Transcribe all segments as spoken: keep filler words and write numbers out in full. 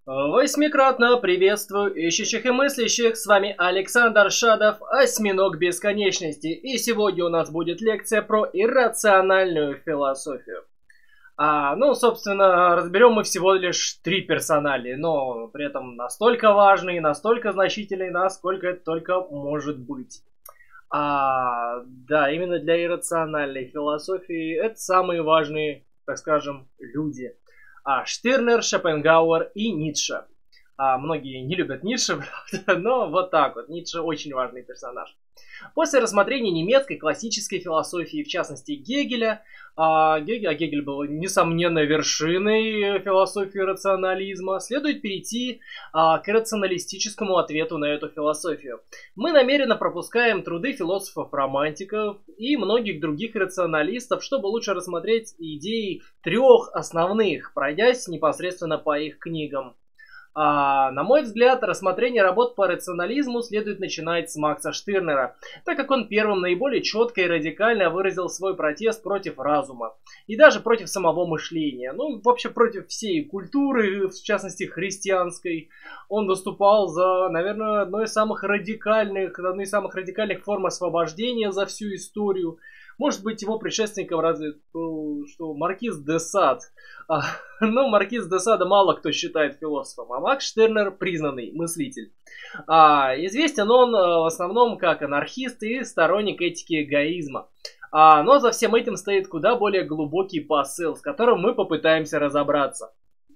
Восьмикратно приветствую ищущих и мыслящих, с вами Александр Шадов, Осьминог Бесконечности, и сегодня у нас будет лекция про иррациональную философию. А, ну, собственно, разберем мы всего лишь три персонали, но при этом настолько важные, настолько значительные, насколько это только может быть. А, да, именно для иррациональной философии это самые важные, так скажем, люди. А, Штирнер, Шопенгауэр и Ницше. А, многие не любят Ницше, правда, но вот так вот. Ницше очень важный персонаж. После рассмотрения немецкой классической философии, в частности Гегеля, а Гегель, а Гегель был, несомненно, вершиной философии рационализма, следует перейти а, к рационалистическому ответу на эту философию. Мы намеренно пропускаем труды философов-романтиков и многих других рационалистов, чтобы лучше рассмотреть идеи трех основных, пройдясь непосредственно по их книгам. А, на мой взгляд, рассмотрение работ по рационализму следует начинать с Макса Штирнера, так как он первым наиболее четко и радикально выразил свой протест против разума и даже против самого мышления, ну, вообще против всей культуры, в частности христианской. Он выступал за, наверное, одной из самых радикальных, одной из самых радикальных форм освобождения за всю историю. Может быть, его предшественником разве был, что Маркиз де Сад. А, но Маркиз де Сада мало кто считает философом, а Макс Штирнер признанный мыслитель. А, известен он в основном как анархист и сторонник этики эгоизма. А, но за всем этим стоит куда более глубокий посыл, с которым мы попытаемся разобраться.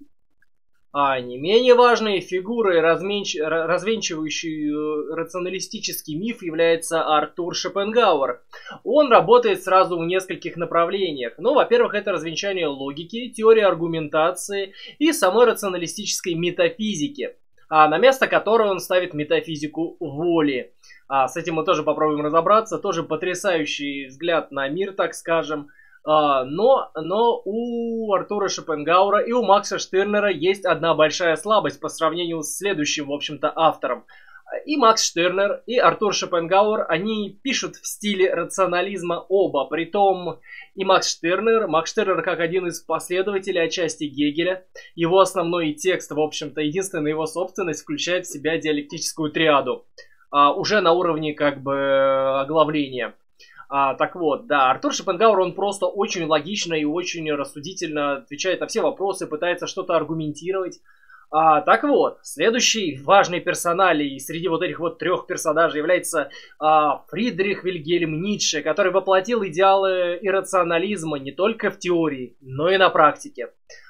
А не менее важной фигурой, разменч... развенчивающей рационалистический миф, является Артур Шопенгауэр. Он работает сразу в нескольких направлениях. Ну, во-первых, это развенчание логики, теории аргументации и самой рационалистической метафизики, а на место которой он ставит метафизику воли. А с этим мы тоже попробуем разобраться. Тоже потрясающий взгляд на мир, так скажем. Но, но у Артура Шопенгауэра и у Макса Штирнера есть одна большая слабость по сравнению с следующим, в общем-то, автором. И Макс Штирнер, и Артур Шопенгауэр, они пишут в стиле рационализма оба. Притом и Макс Штирнер, Макс Штирнер как один из последователей отчасти Гегеля. Его основной текст, в общем-то, единственная его собственность, включает в себя диалектическую триаду. Уже на уровне, как бы, оглавления. А, так вот, да, Артур Шопенгауэр, он просто очень логично и очень рассудительно отвечает на все вопросы, пытается что-то аргументировать. А, так вот, следующий важный персоналий среди вот этих вот трех персонажей является а, Фридрих Вильгельм Ницше, который воплотил идеалы иррационализма не только в теории, но и на практике.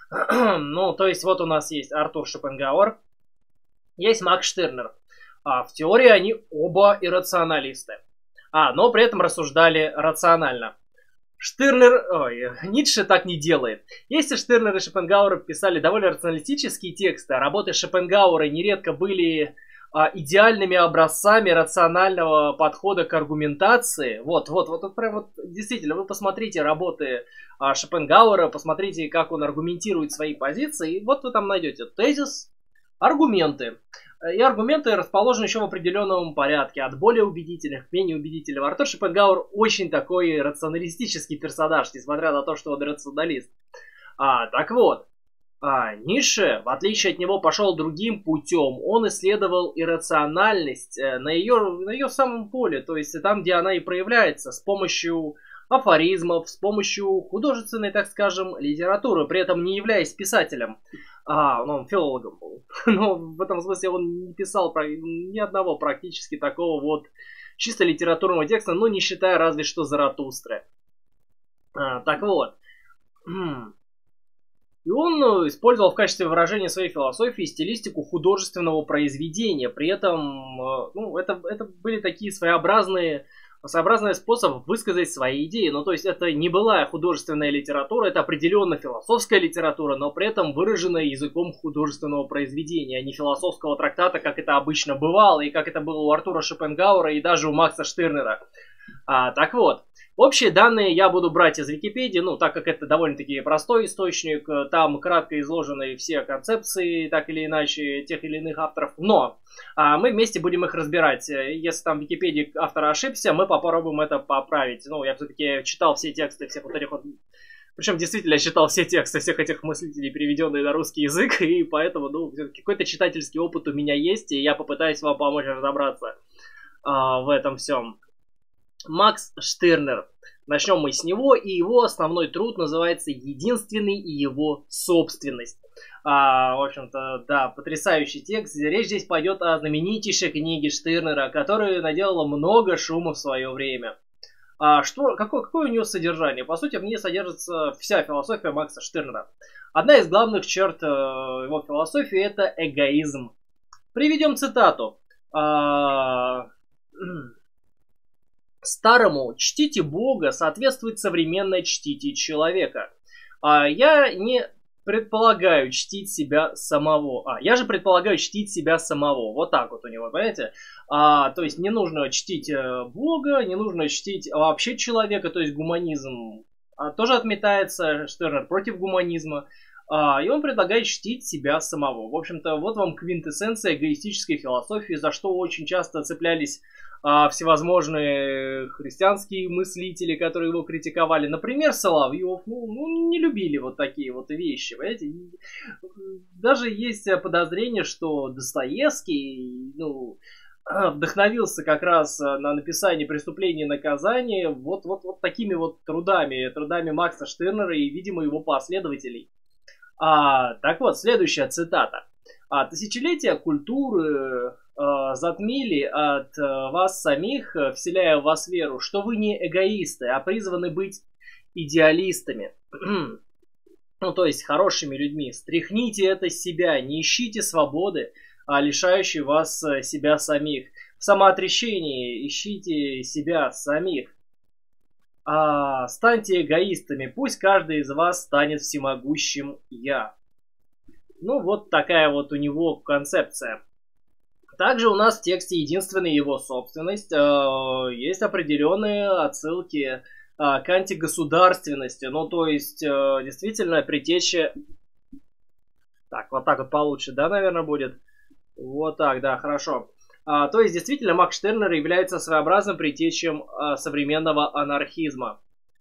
Ну, то есть вот у нас есть Артур Шопенгауэр, есть Макс Штирнер. А, в теории они оба иррационалисты. А, но при этом рассуждали рационально. Штирнер, ой, Ницше так не делает. Если Штирнер и Шопенгауэр писали довольно рационалистические тексты, а работы Шопенгауэра нередко были а, идеальными образцами рационального подхода к аргументации. Вот, вот, вот, вот, прям вот, действительно, вы посмотрите работы а, Шопенгауэра, посмотрите, как он аргументирует свои позиции, и вот вы там найдете тезис, аргументы. И аргументы расположены еще в определенном порядке, от более убедительных к менее убедительным. Артур Шопенгауэр очень такой рационалистический персонаж, несмотря на то, что он рационалист. А, так вот, а, Ницше, в отличие от него, пошел другим путем. Он исследовал иррациональность на ее, на ее самом поле, то есть там, где она и проявляется, с помощью афоризмов, с помощью художественной, так скажем, литературы, при этом не являясь писателем. А, ну, он филологом был. Но в этом смысле он не писал про, ни одного практически такого вот чисто литературного текста, ну, не считая разве что Заратустры. А, так вот. И он использовал в качестве выражения своей философии стилистику художественного произведения. При этом, ну, это, это были такие своеобразные... своеобразный способ высказать свои идеи. Ну, то есть, это не была художественная литература, это определенно философская литература, но при этом выраженная языком художественного произведения, а не философского трактата, как это обычно бывало, и как это было у Артура Шопенгауэра и даже у Макса Штирнера. А, так вот, общие данные я буду брать из Википедии, ну, так как это довольно-таки простой источник, там кратко изложены все концепции, так или иначе, тех или иных авторов, но а, мы вместе будем их разбирать. Если там в Википедии автор ошибся, мы попробуем это поправить. Ну, я все-таки читал все тексты всех вот этих вот Причем, действительно, я читал все тексты всех этих мыслителей, переведенные на русский язык, и поэтому, ну, какой-то читательский опыт у меня есть, и я попытаюсь вам помочь разобраться а, в этом всем. Макс Штернер. Начнем мы с него, и его основной труд называется «Единственный и его собственность». А, в общем-то, да, потрясающий текст. Речь здесь пойдет о знаменитейшей книге Штернера, которая наделала много шума в свое время. А что, какое, какое у нее содержание? По сути, в ней содержится вся философия Макса Штернера. Одна из главных черт э, его философии – это эгоизм. Приведем цитату. А, «Старому чтите Бога соответствует современное чтите человека. А я не предполагаю чтить себя самого. А, я же предполагаю чтить себя самого». Вот так вот у него, понимаете? А, то есть не нужно чтить Бога, не нужно чтить вообще человека, то есть гуманизм а, тоже отметается, Штернер против гуманизма. А, и он предлагает чтить себя самого. В общем-то, вот вам квинтэссенция эгоистической философии, за что очень часто цеплялись а, всевозможные христианские мыслители, которые его критиковали. Например, Соловьев, ну, ну, не любили вот такие вот вещи, понимаете? Даже есть подозрение, что Достоевский, ну, вдохновился как раз на написание «Преступления и наказания» вот, вот, вот такими вот трудами, трудами Макса Штернера и, видимо, его последователей. А, так вот, следующая цитата. А, «Тысячелетия культуры а, затмили от а, вас самих, вселяя в вас веру, что вы не эгоисты, а призваны быть идеалистами». Ну, то есть хорошими людьми. Стряхните это с себя, не ищите свободы, а лишающей вас себя самих. В самоотречении ищите себя самих. А, станьте эгоистами, пусть каждый из вас станет всемогущим «я». Ну, вот такая вот у него концепция. Также у нас в тексте «Единственная его собственность» э, есть определенные отсылки э, к антигосударственности. Ну, то есть, э, действительно, предтеча... Так, вот так вот получше, да, наверное, будет? Вот так, да, хорошо. А, то есть, действительно, Макс Штернер является своеобразным предтечем а, современного анархизма.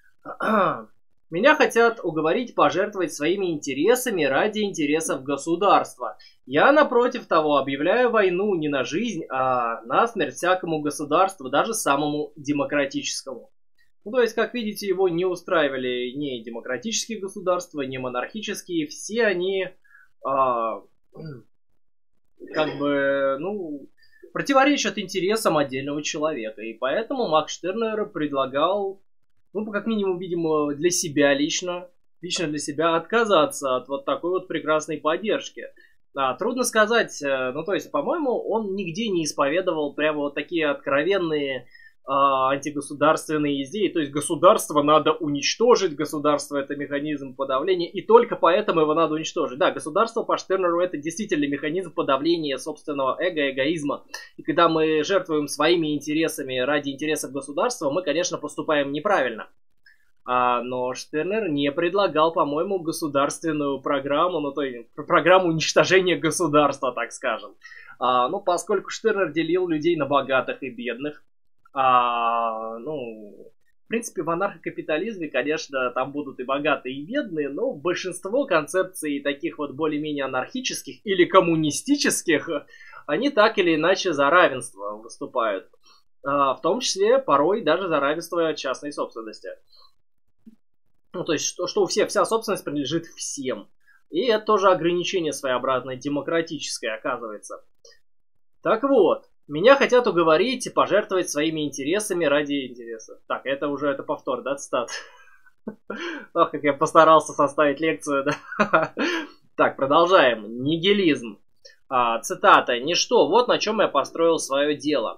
Меня хотят уговорить пожертвовать своими интересами ради интересов государства. Я, напротив того, объявляю войну не на жизнь, а на смерть всякому государству, даже самому демократическому. Ну, то есть, как видите, его не устраивали ни демократические государства, ни монархические. Все они, а, как бы, ну... противоречат интересам отдельного человека. И поэтому Макс Штернер предлагал, ну, как минимум, видимо, для себя лично, лично для себя отказаться от вот такой вот прекрасной поддержки. А, трудно сказать, ну, то есть, по-моему, он нигде не исповедовал прямо вот такие откровенные а, антигосударственные идеи. То есть, государство надо уничтожить, государство это механизм подавления, и только поэтому его надо уничтожить. Да, государство по Штернеру это действительно механизм подавления собственного эго, эгоизма. И когда мы жертвуем своими интересами ради интересов государства, мы, конечно, поступаем неправильно. А, но Штернер не предлагал, по-моему, государственную программу, ну, то есть программу уничтожения государства, так скажем. А, ну, поскольку Штернер делил людей на богатых и бедных, А, ну, в принципе, в анархокапитализме, конечно, там будут и богатые, и бедные, но большинство концепций таких вот более-менее анархических или коммунистических, они так или иначе за равенство выступают. А, в том числе, порой даже за равенство частной собственности. Ну, то есть, что, что у всех вся собственность принадлежит всем. И это тоже ограничение своеобразное, демократическое, оказывается. Так вот. Меня хотят уговорить и пожертвовать своими интересами ради интересов. Так, это уже это повтор, да, цитат? Ох, как я постарался составить лекцию, да? Так, продолжаем. Нигилизм. А, цитата. «Ничто, вот на чем я построил свое дело».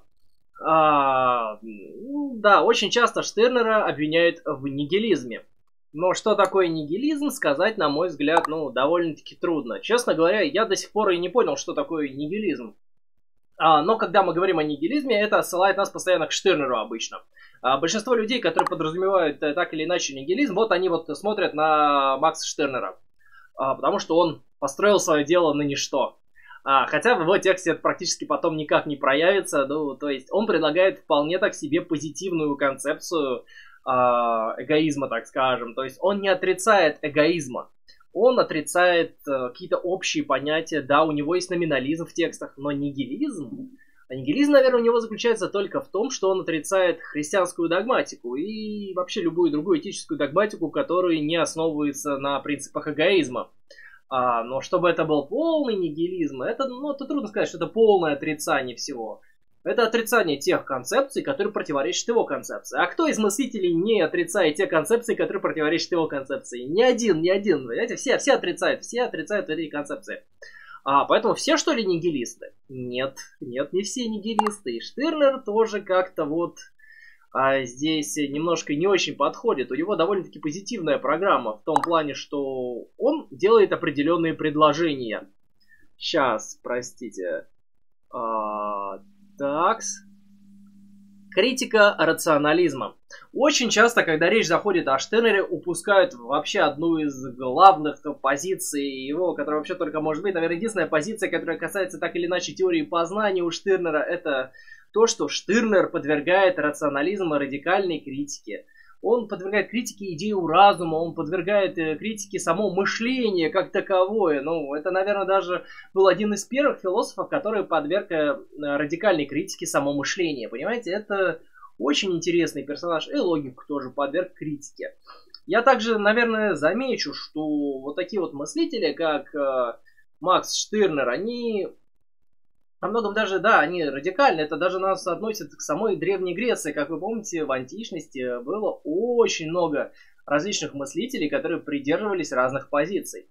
А, да, очень часто Штернера обвиняют в нигилизме. Но что такое нигилизм, сказать, на мой взгляд, ну, довольно-таки трудно. Честно говоря, я до сих пор и не понял, что такое нигилизм. А, но когда мы говорим о нигилизме, это ссылает нас постоянно к Штернеру обычно. А, большинство людей, которые подразумевают э, так или иначе нигилизм, вот они вот смотрят на Макса Штернера. А, потому что он построил свое дело на ничто. А, хотя в его тексте это практически потом никак не проявится. Ну, то есть он предлагает вполне так себе позитивную концепцию эгоизма, так скажем. То есть он не отрицает эгоизма. Он отрицает э, какие-то общие понятия. Да, у него есть номинализм в текстах, но нигилизм... А нигилизм, наверное, у него заключается только в том, что он отрицает христианскую догматику и вообще любую другую этическую догматику, которая не основывается на принципах эгоизма. А, но чтобы это был полный нигилизм, это, ну, это трудно сказать, что это полное отрицание всего. Это отрицание тех концепций, которые противоречат его концепции. А кто из мыслителей не отрицает те концепции, которые противоречат его концепции? Ни один, ни один. Понимаете? Все, все отрицают, все отрицают эти концепции. А, поэтому все, что ли, нигилисты? Нет, нет, не все нигилисты. И Штирнер тоже как-то вот а, здесь немножко не очень подходит. У него довольно-таки позитивная программа в том плане, что он делает определенные предложения. Сейчас, простите. А, такс. Критика рационализма. Очень часто, когда речь заходит о Штирнере, упускают вообще одну из главных позиций его, которая вообще только может быть. Наверное, единственная позиция, которая касается так или иначе теории познания у Штирнера, это то, что Штирнер подвергает рационализм радикальной критике. Он подвергает критике идею разума, он подвергает критике само мышление как таковое. Ну, это, наверное, даже был один из первых философов, который подверг радикальной критике само мышление. Понимаете, это очень интересный персонаж, и логику тоже подверг критике. Я также, наверное, замечу, что вот такие вот мыслители, как э, Макс Штирнер, они во многом даже, да, они радикальны. Это даже нас относит к самой Древней Греции. Как вы помните, в античности было очень много различных мыслителей, которые придерживались разных позиций.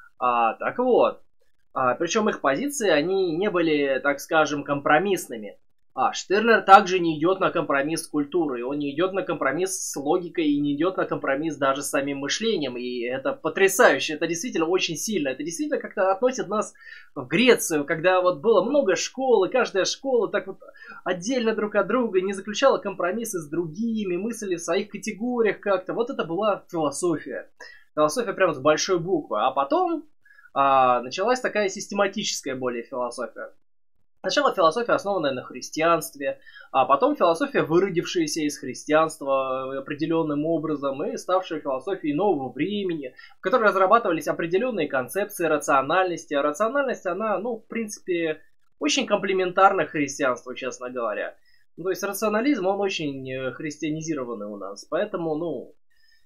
А, так вот, а, причем их позиции, они не были, так скажем, компромиссными. А Штирнер также не идет на компромисс с культурой, он не идет на компромисс с логикой и не идет на компромисс даже с самим мышлением. И это потрясающе, это действительно очень сильно. Это действительно как-то относит нас в Грецию, когда вот было много школ, и каждая школа так вот отдельно друг от друга не заключала компромиссы с другими, мысли в своих категориях как-то. Вот это была философия. Философия прям с большой буквы. А потом а, началась такая систематическая более философия. Сначала философия, основанная на христианстве, а потом философия, выродившаяся из христианства определенным образом и ставшая философией нового времени, в которой разрабатывались определенные концепции рациональности. А рациональность, она, ну, в принципе, очень комплементарна христианству, честно говоря. Ну, то есть рационализм, он очень христианизированный у нас, поэтому, ну,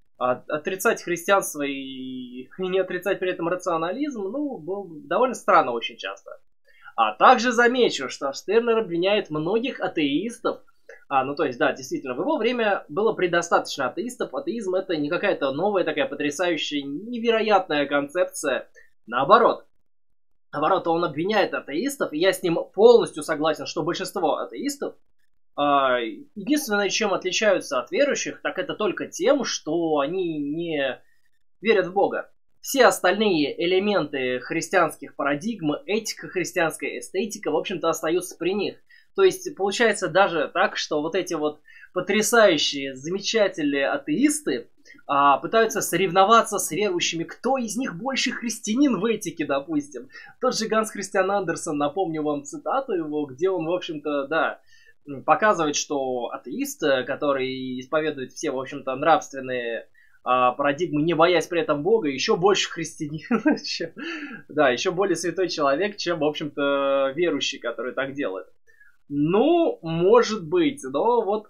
отрицать христианство и не отрицать при этом рационализм, ну, было довольно странно очень часто. А также замечу, что Штирнер обвиняет многих атеистов. А, ну то есть, да, действительно, в его время было предостаточно атеистов. Атеизм это не какая-то новая такая потрясающая, невероятная концепция. Наоборот. Наоборот, он обвиняет атеистов, и я с ним полностью согласен, что большинство атеистов, а, единственное, чем отличаются от верующих, так это только тем, что они не верят в Бога. Все остальные элементы христианских парадигм, этика христианская, эстетика, в общем-то, остаются при них. То есть, получается даже так, что вот эти вот потрясающие, замечательные атеисты а, пытаются соревноваться с верующими, кто из них больше христианин в этике, допустим. Тот же Ганс Христиан Андерсен, напомню вам цитату его, где он, в общем-то, да, показывает, что атеист, который исповедует все, в общем-то, нравственные парадигмы, не боясь при этом Бога, еще больше христианин, чем, да, еще более святой человек, чем, в общем-то, верующий, который так делает. Ну, может быть, но вот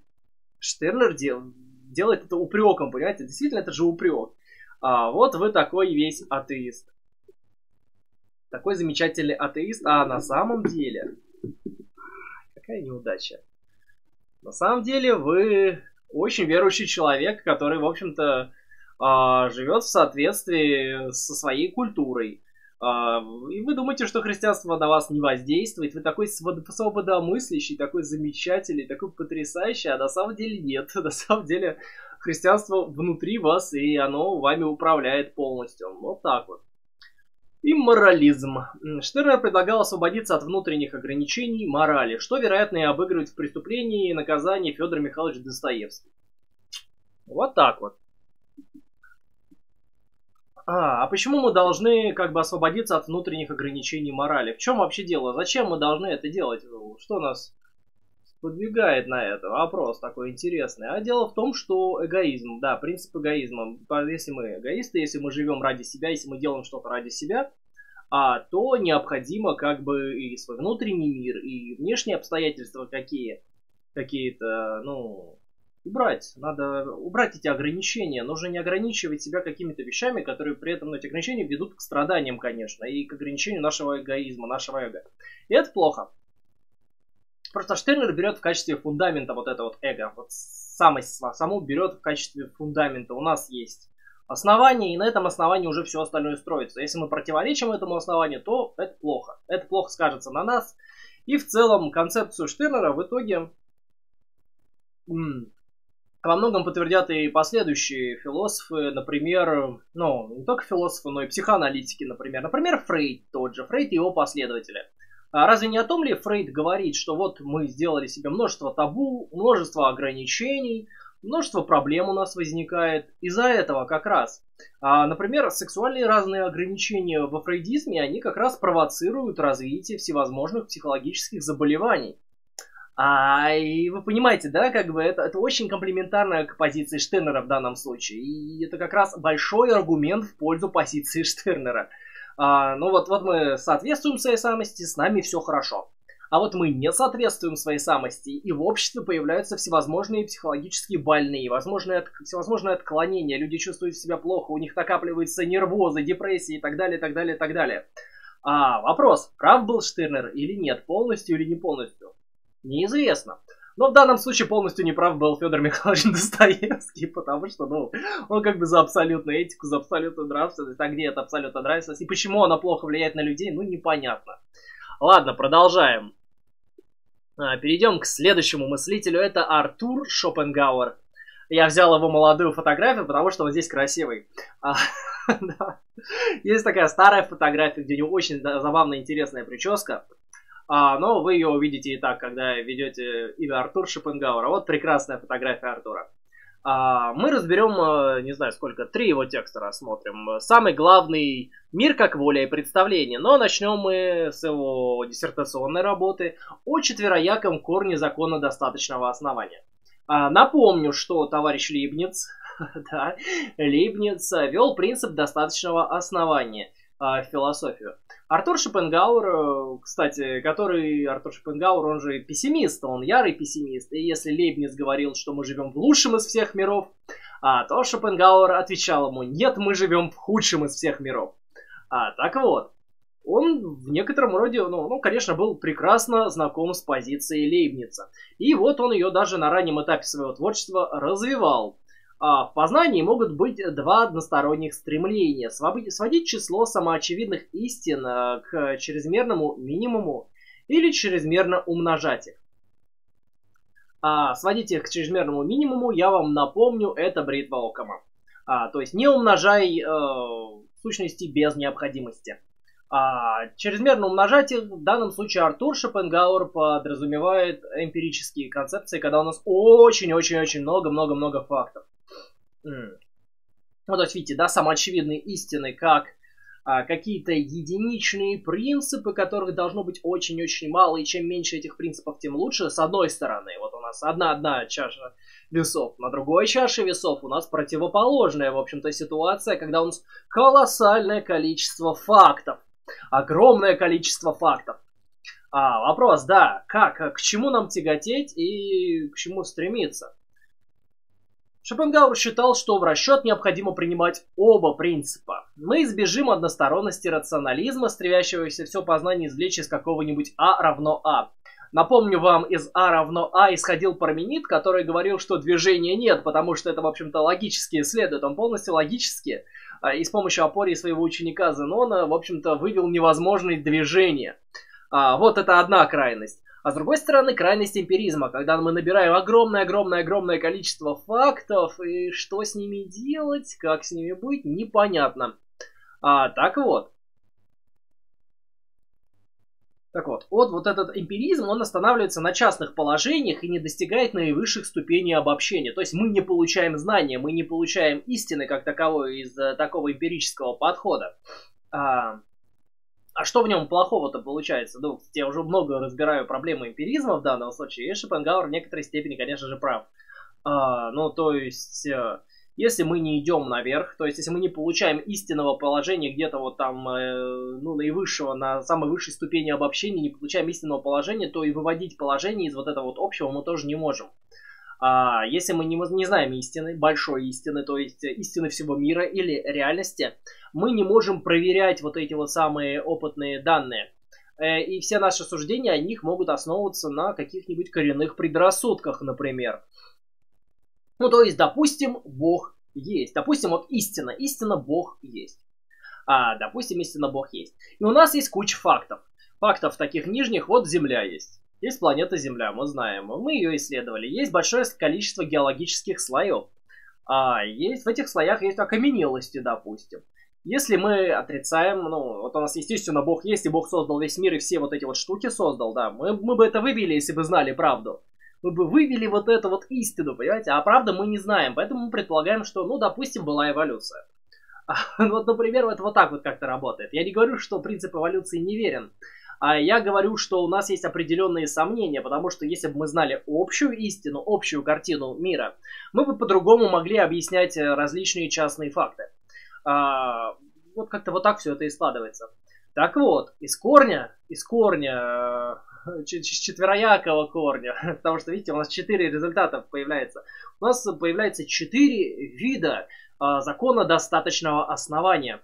Штирнер дел, делает это упреком, понимаете, действительно, это же упрек. А вот вы такой весь атеист. Такой замечательный атеист, а на самом деле... Какая неудача. На самом деле вы... очень верующий человек, который, в общем-то, живет в соответствии со своей культурой. И вы думаете, что христианство на вас не воздействует, вы такой свободомыслящий, такой замечательный, такой потрясающий, а на самом деле нет. На самом деле христианство внутри вас, и оно вами управляет полностью. Вот так вот. Имморализм. Штирнер предлагал освободиться от внутренних ограничений морали, что, вероятно, и обыгрывает в преступлении и наказании Федор Михайлович Достоевский. Вот так вот. А, а почему мы должны как бы освободиться от внутренних ограничений морали? В чем вообще дело? Зачем мы должны это делать? Что нас подвигает на это. Вопрос такой интересный. А дело в том, что эгоизм, да, принцип эгоизма. Если мы эгоисты, если мы живем ради себя, если мы делаем что-то ради себя, а, то необходимо как бы и свой внутренний мир, и внешние обстоятельства какие, какие-то, ну, убрать. Надо убрать эти ограничения. Нужно не ограничивать себя какими-то вещами, которые при этом, ну, эти ограничения ведут к страданиям, конечно, и к ограничению нашего эгоизма, нашего эго. И это плохо. Просто Штернер берет в качестве фундамента вот это вот эго, вот самость саму берет в качестве фундамента. У нас есть основание, и на этом основании уже все остальное строится. Если мы противоречим этому основанию, то это плохо. Это плохо скажется на нас. И в целом концепцию Штернера в итоге м- во многом подтвердят и последующие философы, например, ну, не только философы, но и психоаналитики, например. Например, Фрейд тот же, Фрейд и его последователи. А разве не о том ли Фрейд говорит, что вот мы сделали себе множество табу, множество ограничений, множество проблем у нас возникает из-за этого как раз. А, например, сексуальные разные ограничения во фрейдизме, они как раз провоцируют развитие всевозможных психологических заболеваний. А, и вы понимаете, да, как бы это, это очень комплементарно к позиции Штернера в данном случае. И это как раз большой аргумент в пользу позиции Штернера. А, ну вот, вот мы соответствуем своей самости, с нами все хорошо. А вот мы не соответствуем своей самости, и в обществе появляются всевозможные психологические больные, возможные, всевозможные отклонения, люди чувствуют себя плохо, у них накапливаются нервозы, депрессии и так далее, так далее, так далее. А вопрос, прав был Штернер или нет, полностью или не полностью, неизвестно. Но в данном случае полностью неправ был Федор Михайлович Достоевский, потому что, ну, он как бы за абсолютную этику, за абсолютную нравственность. А где это абсолютная нравственность? И почему она плохо влияет на людей, ну, непонятно. Ладно, продолжаем. Перейдем к следующему мыслителю. Это Артур Шопенгауэр. Я взял его молодую фотографию, потому что он здесь красивый. А, да. Есть такая старая фотография, где у него очень забавная, интересная прическа. А, но вы ее увидите и так, когда ведете имя Артур Шопенгауэр. Вот прекрасная фотография Артура. А, мы разберем, не знаю сколько, три его текста рассмотрим. Самый главный «Мир как воля и представление». Но начнем мы с его диссертационной работы о четверояком корне закона достаточного основания. А, напомню, что товарищ Лейбниц, да, Лейбниц вел принцип достаточного основания в философию. Артур Шопенгауэр, кстати, который Артур Шопенгауэр, он же пессимист, он ярый пессимист. И если Лейбниц говорил, что мы живем в лучшем из всех миров, а, то Шопенгауэр отвечал ему: нет, мы живем в худшем из всех миров. А, так вот, он в некотором роде, ну, ну, конечно, был прекрасно знаком с позицией Лейбница. И вот он ее даже на раннем этапе своего творчества развивал. А в познании могут быть два односторонних стремления: сводить число самоочевидных истин к чрезмерному минимуму или чрезмерно умножать их. А сводить их к чрезмерному минимуму, я вам напомню, это бритва Оккама. А, то есть не умножай э, сущности без необходимости. А чрезмерно умножать их в данном случае Артур Шопенгауэр подразумевает эмпирические концепции, когда у нас очень-очень-очень много-много-много фактов. Ну, то есть, видите, да, самоочевидные истины, как а, какие-то единичные принципы, которых должно быть очень-очень мало, и чем меньше этих принципов, тем лучше, с одной стороны. Вот у нас одна-одна чаша весов, на другой чаше весов у нас противоположная, в общем-то, ситуация, когда у нас колоссальное количество фактов, огромное количество фактов. А, вопрос, да, как, к чему нам тяготеть и к чему стремиться? Шопенгауэр считал, что в расчет необходимо принимать оба принципа. Мы избежим односторонности рационализма, стремящегося все познание извлечь из какого-нибудь А равно А. Напомню вам, из А равно А исходил Парменид, который говорил, что движения нет, потому что это, в общем-то, логически следует. Он полностью логически, и с помощью апории своего ученика Зенона, в общем-то, вывел невозможность движения. Вот это одна крайность. А с другой стороны, крайность эмпиризма, когда мы набираем огромное-огромное-огромное количество фактов, и что с ними делать, как с ними быть, непонятно. А, так вот. Так вот, вот, вот этот эмпиризм, он останавливается на частных положениях и не достигает наивысших ступеней обобщения. То есть мы не получаем знания, мы не получаем истины как таковой из такого эмпирического подхода. А, А что в нем плохого-то получается? Ну, я уже много разбираю проблемы эмпиризма в данном случае, и Шопенгауэр в некоторой степени, конечно же, прав. А, ну, то есть, если мы не идем наверх, то есть, если мы не получаем истинного положения где-то вот там, э, ну, наивысшего, на самой высшей ступени обобщения, не получаем истинного положения, то и выводить положение из вот этого вот общего мы тоже не можем. А если мы не, не знаем истины, большой истины, то есть истины всего мира или реальности, мы не можем проверять вот эти вот самые опытные данные. И все наши суждения о них могут основываться на каких-нибудь коренных предрассудках, например. Ну, то есть, допустим, Бог есть. Допустим, вот истина. Истина Бог есть. А, допустим, истина Бог есть. И у нас есть куча фактов. Фактов таких нижних, вот Земля есть. Есть планета Земля, мы знаем. Мы ее исследовали. Есть большое количество геологических слоев. А, есть, в этих слоях есть окаменелости, допустим. Если мы отрицаем, ну, вот у нас, естественно, Бог есть, и Бог создал весь мир, и все вот эти вот штуки создал, да, мы, мы бы это вывели, если бы знали правду. Мы бы вывели вот эту вот истину, понимаете? А правда мы не знаем, поэтому мы предполагаем, что, ну, допустим, была эволюция. Вот, например, это вот так вот как-то работает. Я не говорю, что принцип эволюции неверен. А я говорю, что у нас есть определенные сомнения, потому что если бы мы знали общую истину, общую картину мира, мы бы по-другому могли объяснять различные частные факты. А, вот как-то вот так все это и складывается. Так вот, из корня, из корня, четвероякого корня, потому что, видите, у нас четыре результата появляется. У нас появляется четыре вида а, закона достаточного основания.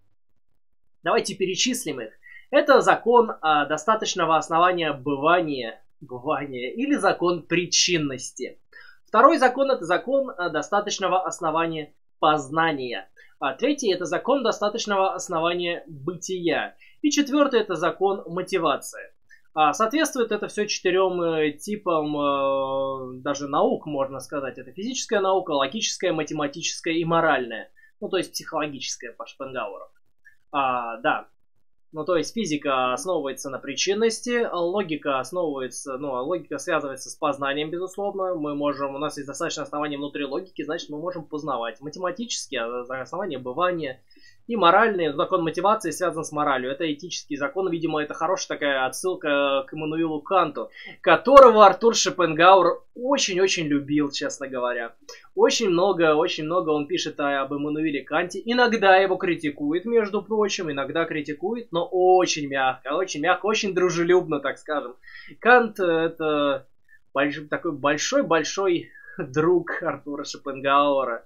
Давайте перечислим их. Это закон а, достаточного основания бывания, бывания или закон причинности. Второй закон – это закон а, достаточного основания познания. А третий – это закон достаточного основания бытия. И четвертый – это закон мотивации. А, соответствует это все четырем э, типам э, даже наук, можно сказать. Это физическая наука, логическая, математическая и моральная. Ну, то есть психологическая по Шопенгауэру. А, да. Ну, то есть физика основывается на причинности, логика основывается, ну, логика связывается с познанием, безусловно. Мы можем, у нас есть достаточно оснований внутри логики, значит, мы можем познавать. Математические основания бывания и моральные. Закон мотивации связан с моралью. Это этический закон. Видимо, это хорошая такая отсылка к Иммануилу Канту, которого Артур Шопенгауэр очень-очень любил, честно говоря. Очень много, очень много он пишет об Иммануиле Канте. Иногда его критикует, между прочим, иногда критикует, но очень мягко, очень мягко, очень дружелюбно, так скажем. Кант — это больш... такой большой-большой друг Артура Шопенгауэра.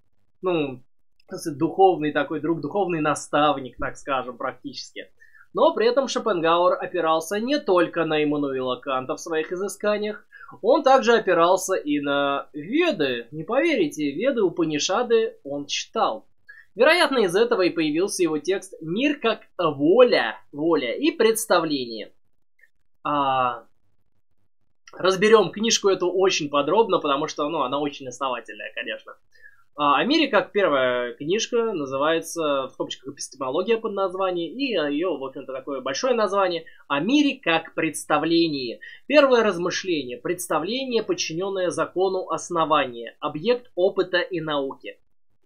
Ну, духовный такой друг, духовный наставник, так скажем, практически. Но при этом Шопенгауэр опирался не только на Иммануила Канта в своих изысканиях, он также опирался и на Веды. Не поверите, Веды, Упанишады он читал. Вероятно, из этого и появился его текст «Мир как воля, воля и представление». А... Разберем книжку эту очень подробно, потому что, ну, она очень основательная, конечно. О мире, как первая книжка, называется, в скобочках, эпистемология под названием, и ее, в общем-то, такое большое название «О мире как представлении». Первое размышление, представление, подчиненное закону основания, объект опыта и науки.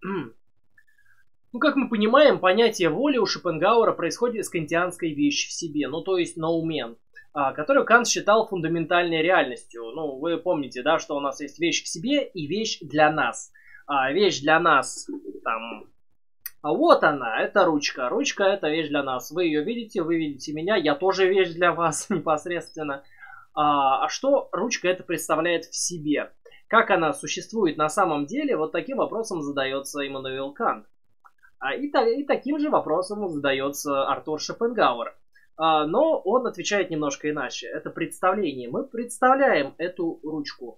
Ну, как мы понимаем, понятие воли у Шопенгауэра происходит из кантианской вещи в себе, ну, то есть ноумен, которую Кант считал фундаментальной реальностью. Ну, вы помните, да, что у нас есть вещь в себе и вещь для нас. А вещь для нас, там, а вот она, это ручка. Ручка — это вещь для нас. Вы ее видите, вы видите меня, я тоже вещь для вас непосредственно. А, а что ручка это представляет в себе? Как она существует на самом деле? Вот таким вопросом задается Иммануил Кант. А, и, и таким же вопросом задается Артур Шопенгауэр. А, но он отвечает немножко иначе. Это представление. Мы представляем эту ручку.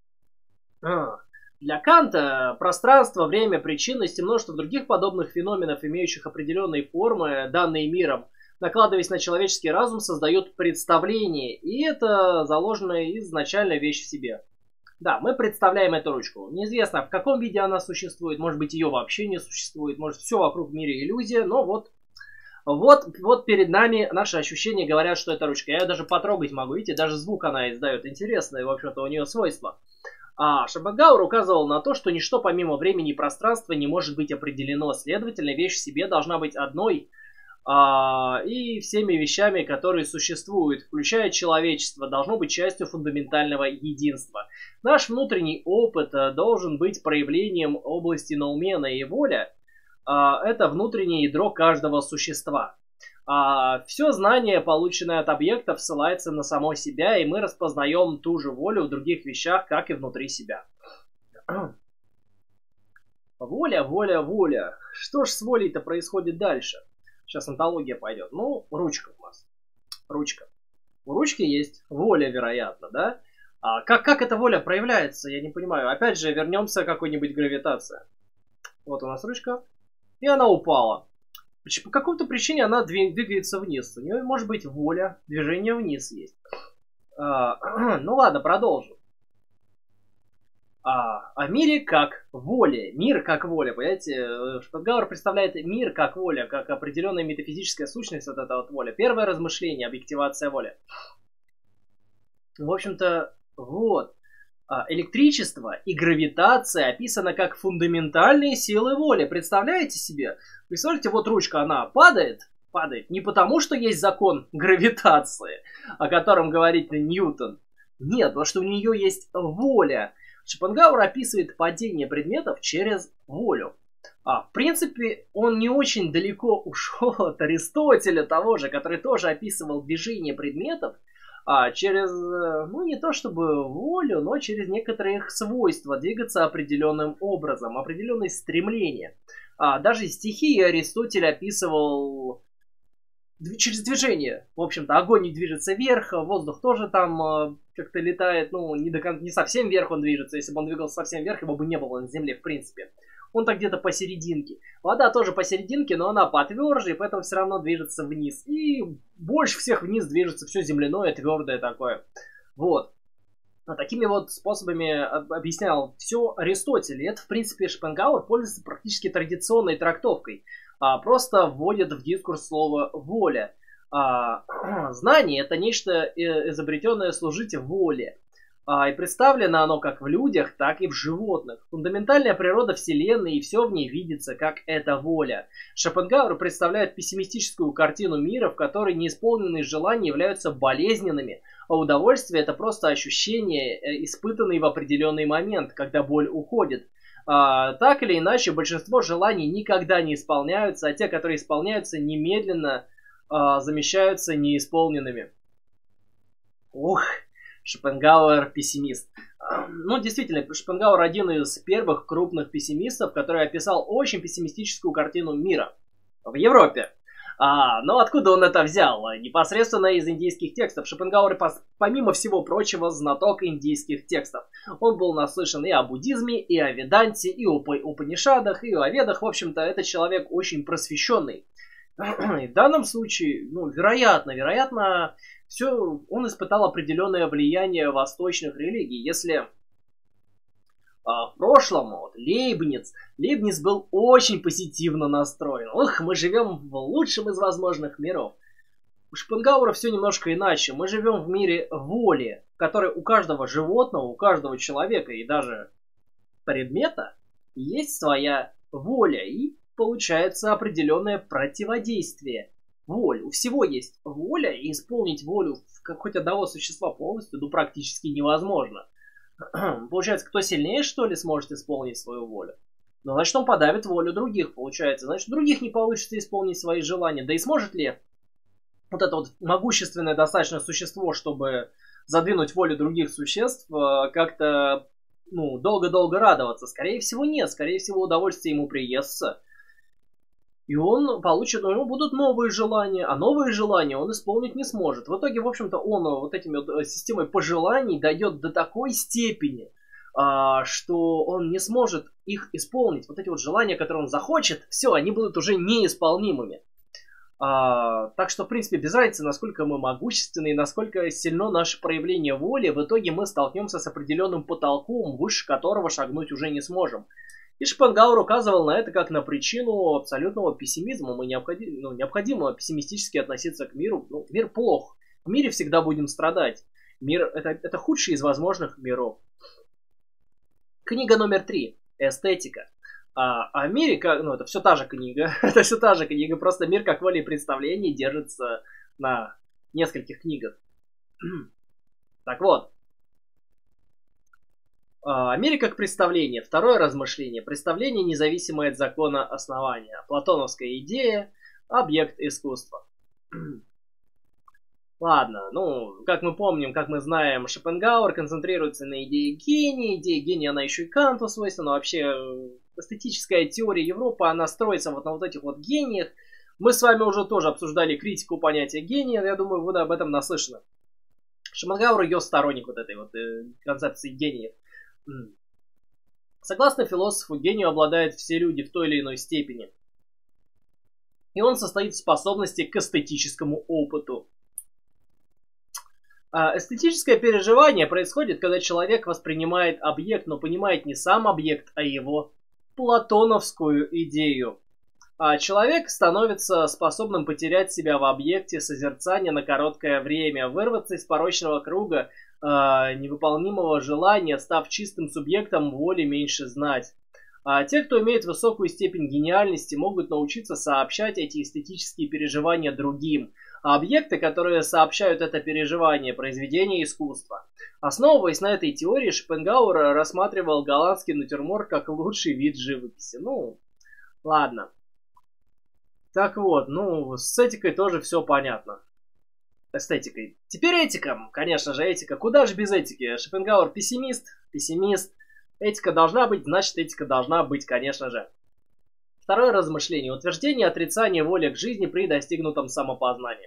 А. Для Канта пространство, время, причинность и множество других подобных феноменов, имеющих определенные формы, данные миром, накладываясь на человеческий разум, создают представление. И это заложенная изначально вещь в себе. Да, мы представляем эту ручку. Неизвестно, в каком виде она существует. Может быть, ее вообще не существует. Может, все вокруг в мире иллюзия. Но вот, вот, вот перед нами наши ощущения говорят, что это ручка. Я ее даже потрогать могу. Видите, даже звук она издает. Интересное, в общем-то, у нее свойства. А Шопенгауэр указывал на то, что ничто помимо времени и пространства не может быть определено. Следовательно, вещь в себе должна быть одной, а, и всеми вещами, которые существуют, включая человечество, должно быть частью фундаментального единства. Наш внутренний опыт а, должен быть проявлением области ноумена, и воля а, это внутреннее ядро каждого существа. А, все знание, полученное от объектов, ссылается на само себя, и мы распознаем ту же волю в других вещах, как и внутри себя. Воля, воля, воля. Что ж с волей-то происходит дальше? Сейчас антология пойдет. Ну, ручка у нас. Ручка. У ручки есть воля, вероятно, да? А как, как эта воля проявляется, я не понимаю. Опять же, вернемся к какой-нибудь гравитации. Вот у нас ручка. И она упала. По какой-то причине она двигается вниз. У нее может быть воля, движение вниз есть. А, ну ладно, продолжим. А, о мире как воле. Мир как воля, понимаете? Шопенгауэр представляет мир как воля, как определенная метафизическая сущность, вот эта вот воля. Первое размышление, объективация воли. В общем-то, вот. Электричество и гравитация описаны как фундаментальные силы воли. Представляете себе? Представляете, вот ручка, она падает, падает не потому, что есть закон гравитации, о котором говорит Ньютон. Нет, потому что у нее есть воля. Шопенгауэр описывает падение предметов через волю. А, в принципе, он не очень далеко ушел от Аристотеля того же, который тоже описывал движение предметов а, через, ну не то чтобы волю, но через некоторые их свойства двигаться определенным образом, определенные стремления. А, даже стихии Аристотель описывал через движение. В общем-то, огонь не движется вверх, воздух тоже там э, как-то летает, ну, не, до кон... не совсем вверх он движется. Если бы он двигался совсем вверх, его бы не было на Земле, в принципе. Он так где-то посерединке. Вода тоже посерединке, но она потверже, и поэтому все равно движется вниз. И больше всех вниз движется все земляное, твердое такое. Вот. А такими вот способами объяснял все Аристотель. И это, в принципе, Шопенгауэр пользуется практически традиционной трактовкой. А, просто вводит в дискурс слово «воля». А, знание – это нечто изобретенное служить воле. А, и представлено оно как в людях, так и в животных. Фундаментальная природа Вселенной, и все в ней видится, как эта воля. Шопенгауэр представляет пессимистическую картину мира, в которой неисполненные желания являются болезненными, а удовольствие – это просто ощущение, испытанное в определенный момент, когда боль уходит. А, так или иначе, большинство желаний никогда не исполняются, а те, которые исполняются, немедленно а, замещаются неисполненными. Ух, Шопенгауэр пессимист. А, ну, действительно, Шопенгауэр один из первых крупных пессимистов, который описал очень пессимистическую картину мира в Европе. А, но откуда он это взял? Непосредственно из индийских текстов. Шопенгауэр, помимо всего прочего, знаток индийских текстов. Он был наслышан и о буддизме, и о веданте, и о Упанишадах, и о ведах. В общем-то, это человек очень просвещенный. И в данном случае, ну, вероятно, вероятно, все, он испытал определенное влияние восточных религий. Если... А в прошлом вот, Лейбниц, Лейбниц был очень позитивно настроен. Ох, мы живем в лучшем из возможных миров. У Шопенгауэра все немножко иначе. Мы живем в мире воли, в которой у каждого животного, у каждого человека и даже предмета есть своя воля. И получается определенное противодействие воле. У всего есть воля, и исполнить волю хоть одного существа полностью ну, практически невозможно. Получается, кто сильнее, что ли, сможет исполнить свою волю? Ну, значит, он подавит волю других, получается. Значит, у других не получится исполнить свои желания. Да и сможет ли вот это вот могущественное достаточно существо, чтобы задвинуть волю других существ, как-то, ну, долго-долго радоваться? Скорее всего, нет. Скорее всего, удовольствие ему приестся. И он получит, у него будут новые желания, а новые желания он исполнить не сможет. В итоге, в общем-то, он вот этими вот системой пожеланий дойдет до такой степени, а, что он не сможет их исполнить. Вот эти вот желания, которые он захочет, все, они будут уже неисполнимыми. А, так что, в принципе, без разницы, насколько мы могущественны и насколько сильно наше проявление воли, в итоге мы столкнемся с определенным потолком, выше которого шагнуть уже не сможем. И Шопенгауэр указывал на это как на причину абсолютного пессимизма. Мы необходимо, ну, необходимо пессимистически относиться к миру. Ну, мир плох. В мире всегда будем страдать. Мир это, это худший из возможных миров. Книга номер три. Эстетика. А, а мире, как, ну это все та же книга, это все та же книга, просто мир как воля и представление держится на нескольких книгах. Так вот. А, мир как представление. Второе размышление. Представление, независимое от закона основания. Платоновская идея. Объект искусства. Ладно, ну, как мы помним, как мы знаем, Шопенгауэр концентрируется на идее гения. Идея гения, она еще и Канту свойственна. Вообще, эстетическая теория Европы, она строится вот на вот этих вот гениях. Мы с вами уже тоже обсуждали критику понятия гения. Я думаю, вы об этом наслышаны. Шопенгауэр ее сторонник вот этой вот э, концепции гениев. Согласно философу, гению обладают все люди в той или иной степени. И он состоит в способности к эстетическому опыту. А эстетическое переживание происходит, когда человек воспринимает объект, но понимает не сам объект, а его платоновскую идею. А человек становится способным потерять себя в объекте созерцания на короткое время, вырваться из порочного круга э, невыполнимого желания, став чистым субъектом воли меньше знать. А те, кто имеет высокую степень гениальности, могут научиться сообщать эти эстетические переживания другим. А объекты, которые сообщают это переживание, произведения искусства. Основываясь на этой теории, Шопенгауэр рассматривал голландский натюрморт как лучший вид живописи. Ну, ладно. Так вот, ну, с этикой тоже все понятно. Эстетикой. Теперь этика. Конечно же, этика. Куда же без этики? Шопенгауэр пессимист, пессимист. Этика должна быть, значит, этика должна быть, конечно же. Второе размышление. Утверждение отрицания воли к жизни при достигнутом самопознании.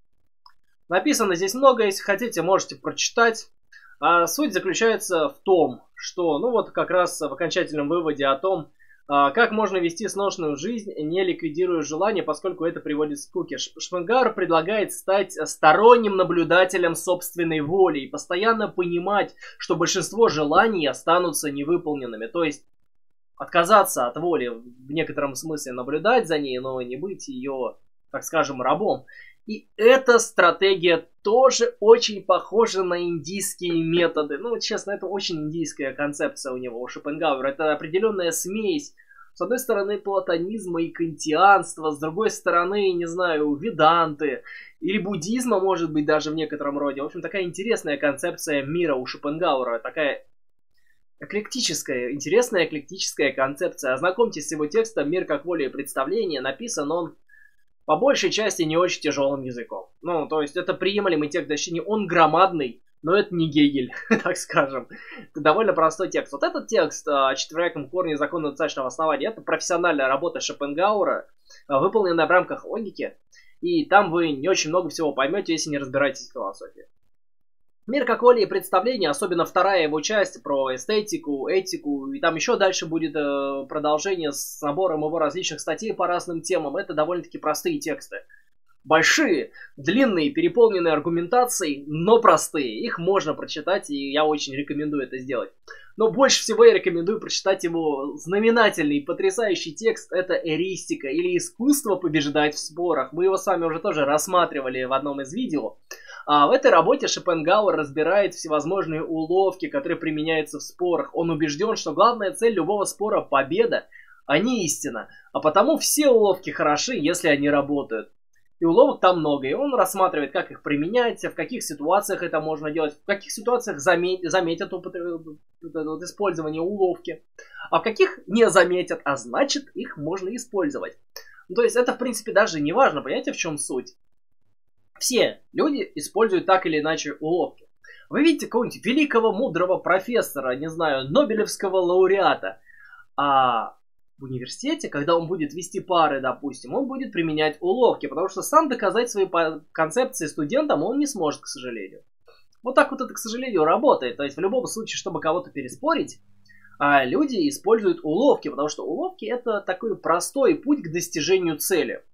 Написано здесь много, если хотите, можете прочитать. А суть заключается в том, что, ну вот как раз в окончательном выводе о том, как можно вести сношенную жизнь, не ликвидируя желание, поскольку это приводит к скуке. Шопенгауэр предлагает стать сторонним наблюдателем собственной воли и постоянно понимать, что большинство желаний останутся невыполненными. То есть отказаться от воли, в некотором смысле наблюдать за ней, но не быть ее, так скажем, рабом. И эта стратегия тоже очень похожа на индийские методы. Ну, честно, это очень индийская концепция у него, у Шопенгауэра. Это определенная смесь, с одной стороны, платонизма и кантианства, с другой стороны, не знаю, веданты или буддизма, может быть, даже в некотором роде. В общем, такая интересная концепция мира у Шопенгауэра, такая эклектическая, интересная эклектическая концепция. Ознакомьтесь с его текстом «Мир как воля и представление». Написан он по большей части не очень тяжелым языком. Ну, то есть это приемлемый текст, точнее, он громадный, но это не Гегель, так скажем. Это довольно простой текст. Вот этот текст о четверяком корне закона достаточного основания, это профессиональная работа Шопенгауэра, выполненная в рамках логики. И там вы не очень много всего поймете, если не разбираетесь в философии. «Мир как воля и представление», особенно вторая его часть про эстетику, этику, и там еще дальше будет э, продолжение с набором его различных статей по разным темам. Это довольно-таки простые тексты. Большие, длинные, переполненные аргументацией, но простые. Их можно прочитать, и я очень рекомендую это сделать. Но больше всего я рекомендую прочитать его знаменательный, потрясающий текст. Это «Эристика» или «Искусство побеждать в спорах». Мы его с вами уже тоже рассматривали в одном из видео. А в этой работе Шопенгауэр разбирает всевозможные уловки, которые применяются в спорах. Он убежден, что главная цель любого спора – победа, а не истина. А потому все уловки хороши, если они работают. И уловок там много, и он рассматривает, как их применять, в каких ситуациях это можно делать, в каких ситуациях заметь, заметят использование уловки, а в каких не заметят, а значит их можно использовать. Ну, то есть это в принципе даже не важно, понимаете, в чем суть? Все люди используют так или иначе уловки. Вы видите какого-нибудь великого, мудрого профессора, не знаю, нобелевского лауреата, а в университете, когда он будет вести пары, допустим, он будет применять уловки, потому что сам доказать свои концепции студентам он не сможет, к сожалению. Вот так вот это, к сожалению, работает. То есть в любом случае, чтобы кого-то переспорить, люди используют уловки, потому что уловки это такой простой путь к достижению цели.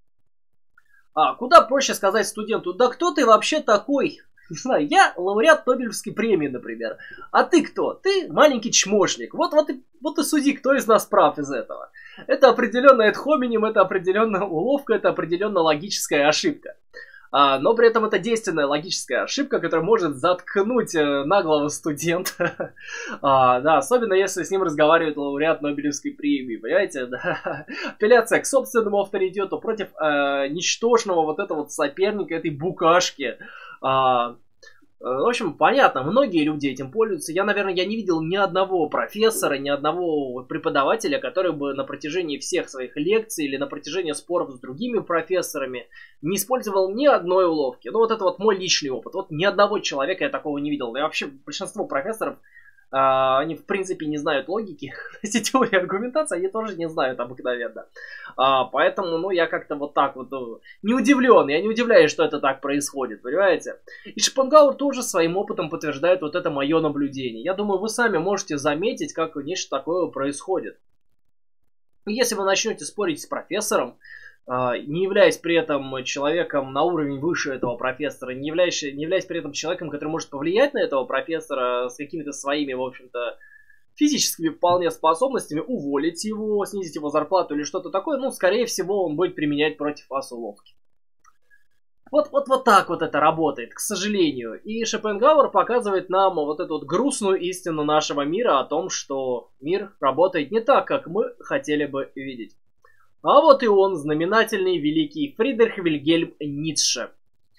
А куда проще сказать студенту: да кто ты вообще такой? Не знаю, я лауреат Нобелевской премии, например. А ты кто? Ты маленький чмошник. Вот, вот, и, вот и суди, кто из нас прав из этого. Это определенно ad hominem, это определенно уловка, это определенно логическая ошибка. А, но при этом это действенная логическая ошибка, которая может заткнуть э, наглого студента. а, да, особенно если с ним разговаривает лауреат Нобелевской премии, понимаете? Да. Апелляция к собственному авторитету против э, ничтожного вот этого вот соперника, этой букашки. А, В общем, понятно, многие люди этим пользуются. Я, наверное, я не видел ни одного профессора, ни одного преподавателя, который бы на протяжении всех своих лекций или на протяжении споров с другими профессорами не использовал ни одной уловки. Ну, вот это вот мой личный опыт. Вот ни одного человека я такого не видел. Да и вообще большинство профессоров, Uh, они в принципе не знают логики, сетевой аргументации они тоже не знают обыкновенно. Uh, поэтому, ну, я как-то вот так вот uh, не удивлен, я не удивляюсь, что это так происходит, понимаете? И Шопенгауэр тоже своим опытом подтверждает вот это мое наблюдение. Я думаю, вы сами можете заметить, как нечто такое происходит. И если вы начнете спорить с профессором, не являясь при этом человеком на уровень выше этого профессора, не являясь, не являясь при этом человеком, который может повлиять на этого профессора с какими-то своими, в общем-то, физическими вполне способностями, уволить его, снизить его зарплату или что-то такое, ну, скорее всего, он будет применять против вас уловки. Вот, вот, вот так вот это работает, к сожалению. И Шопенгауэр показывает нам вот эту вот грустную истину нашего мира о том, что мир работает не так, как мы хотели бы видеть. А вот и он, знаменательный великий Фридрих Вильгельм Ницше.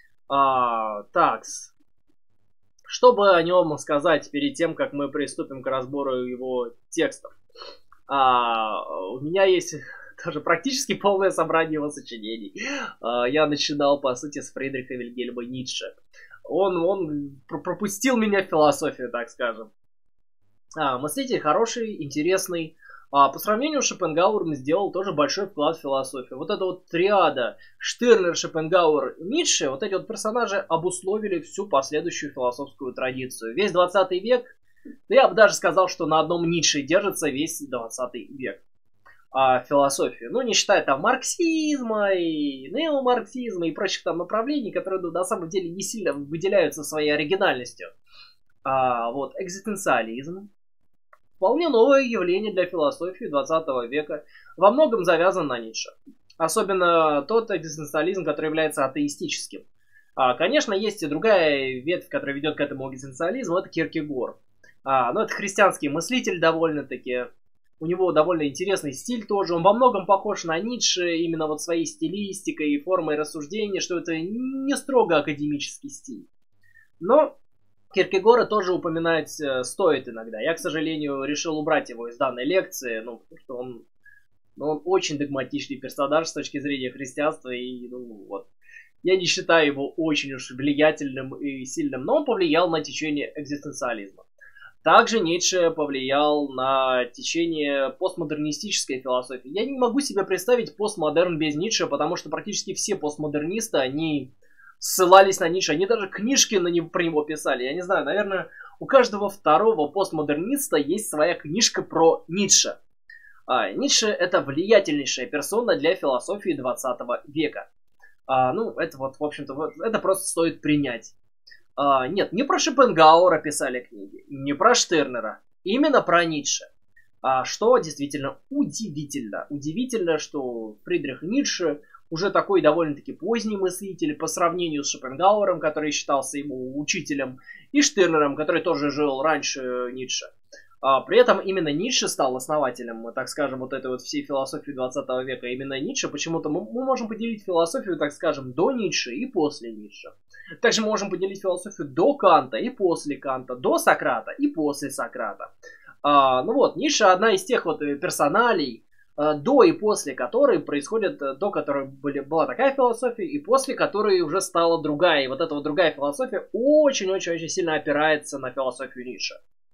А, такс. Что бы о нем сказать перед тем, как мы приступим к разбору его текстов? А, у меня есть тоже практически полное собрание его сочинений. А, я начинал, по сути, с Фридриха Вильгельма Ницше. Он, он пропустил меня в философию, так скажем. А, мыслитель хороший, интересный. А по сравнению с Шопенгауэром сделал тоже большой вклад в философию. Вот эта вот триада Штирнер, Шопенгауэр, Ницше, вот эти вот персонажи обусловили всю последующую философскую традицию. Весь двадцатый век, да я бы даже сказал, что на одном Ницше держится весь двадцатый век. А философию, ну не считая там марксизма и неомарксизма и прочих там направлений, которые ну, на самом деле не сильно выделяются своей оригинальностью. А, вот экзистенциализм. Вполне новое явление для философии двадцатого века, во многом завязан на Ницше. Особенно тот экзистенциализм, который является атеистическим. А, конечно, есть и другая ветвь, которая ведет к этому экзистенциализму, это Киркегор. А, ну, это христианский мыслитель довольно-таки. У него довольно интересный стиль тоже. Он во многом похож на Ницше, именно вот своей стилистикой и формой рассуждения, что это не строго академический стиль. Но Киркегора тоже упоминать стоит иногда. Я, к сожалению, решил убрать его из данной лекции, ну, потому что он, ну, он очень догматичный персонаж с точки зрения христианства, и, ну, вот. Я не считаю его очень уж влиятельным и сильным, но он повлиял на течение экзистенциализма. Также Ницше повлиял на течение постмодернистической философии. Я не могу себе представить постмодерн без Ницше, потому что практически все постмодернисты, они ссылались на Ницше, они даже книжки на него, про него писали. Я не знаю, наверное, у каждого второго постмодерниста есть своя книжка про Ницше. А, Ницше это влиятельнейшая персона для философии двадцатого века. А, ну, это вот, в общем-то, вот, это просто стоит принять. А, нет, не про Шопенгауэра писали книги, не про Штирнера, именно про Ницше. А, что действительно удивительно. Удивительно, что Фридрих Ницше уже такой довольно-таки поздний мыслитель по сравнению с Шопенгауэром, который считался ему учителем, и Штирнером, который тоже жил раньше Ницше. А, при этом именно Ницше стал основателем, так скажем, вот этой вот всей философии двадцатого века. Именно Ницше, почему-то мы, мы можем поделить философию, так скажем, до Ницше и после Ницше. Также мы можем поделить философию до Канта и после Канта, до Сократа и после Сократа. А, ну вот, Ницше одна из тех вот персоналей, до и после которой происходит, до которой были, была такая философия, и после которой уже стала другая. И вот эта вот другая философия очень-очень-очень сильно опирается на философию Ницше.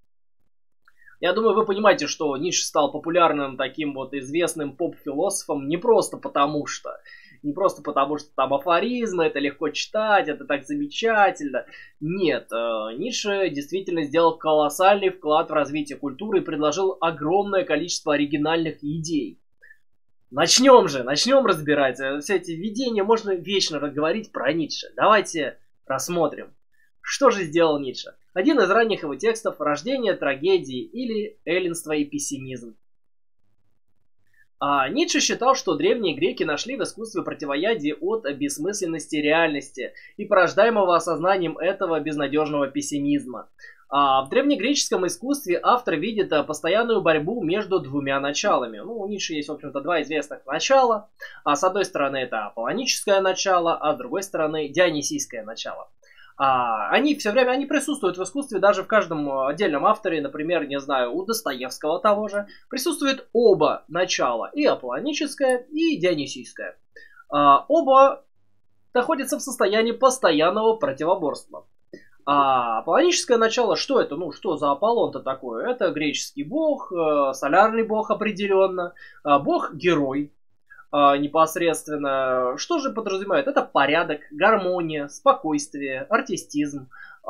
Я думаю, вы понимаете, что Ницше стал популярным таким вот известным поп-философом не просто потому что. Не просто потому, что там афоризмы, это легко читать, это так замечательно. Нет, Ницше действительно сделал колоссальный вклад в развитие культуры и предложил огромное количество оригинальных идей. Начнем же, начнем разбирать. Все эти введения можно вечно говорить про Ницше. Давайте рассмотрим. Что же сделал Ницше? Один из ранних его текстов «Рождение трагедии» или «Эллинство и пессимизм». А Ницше считал, что древние греки нашли в искусстве противоядие от бессмысленности реальности и порождаемого осознанием этого безнадежного пессимизма. А в древнегреческом искусстве автор видит постоянную борьбу между двумя началами. Ну, у Ницше есть, в общем-то, два известных начала. А с одной стороны это аполлоническое начало, а с другой стороны дионисийское начало. А, они все время они присутствуют в искусстве даже в каждом отдельном авторе. Например, не знаю, у Достоевского того же присутствует оба начала, и аполлоническое, и дионисийское. А, оба находятся в состоянии постоянного противоборства. А аполлоническое начало, что это? Ну, что за Аполлон-то такое? Это греческий бог, э, солярный бог определенно, э, бог-герой. Непосредственно, что же подразумевает? Это порядок, гармония, спокойствие, артистизм,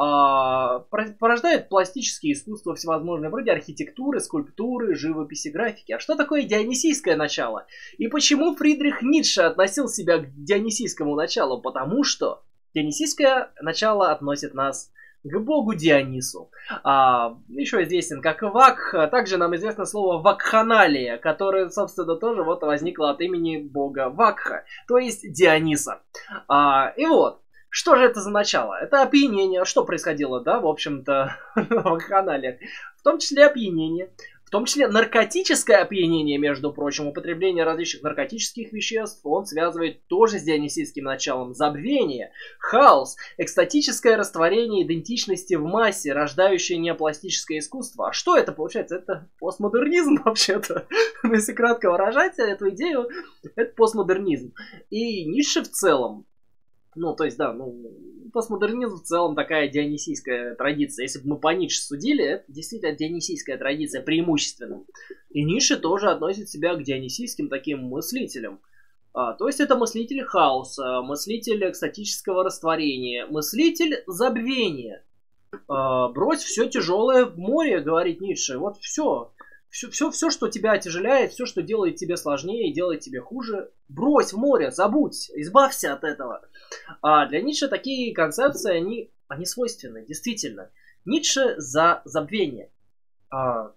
порождает пластические искусства всевозможные, вроде архитектуры, скульптуры, живописи, графики. А что такое дионисийское начало? И почему Фридрих Ницше относил себя к дионисийскому началу? Потому что дионисийское начало относит нас к богу Дионису. А, еще известен как Вакха. Также нам известно слово вакханалия, которое, собственно, тоже вот возникло от имени бога Вакха, то есть Диониса. А, и вот, что же это за начало? Это опьянение. Что происходило, да, в общем-то, в вакханалиях? В том числе опьянение. В том числе наркотическое опьянение, между прочим, употребление различных наркотических веществ, он связывает тоже с дионисийским началом. Забвение, хаос, экстатическое растворение идентичности в массе, рождающее неопластическое искусство. А что это получается? Это постмодернизм вообще-то. Если кратко выражать эту идею, это постмодернизм. И Ницше в целом, ну, то есть, да, ну, постмодернизм в целом такая дионисийская традиция. Если бы мы по Ницше судили, это действительно дионисийская традиция преимущественно. И Ницше тоже относит себя к дионисийским таким мыслителям. А, то есть это мыслитель хаоса, мыслитель экстатического растворения, мыслитель забвения. А, брось все тяжелое в море, говорит Ницше. Вот все. Все, все, все, что тебя отяжеляет, все, что делает тебе сложнее и делает тебе хуже, брось в море, забудь, избавься от этого. А для Ницше такие концепции, они, они свойственны, действительно. Ницше за забвение. А,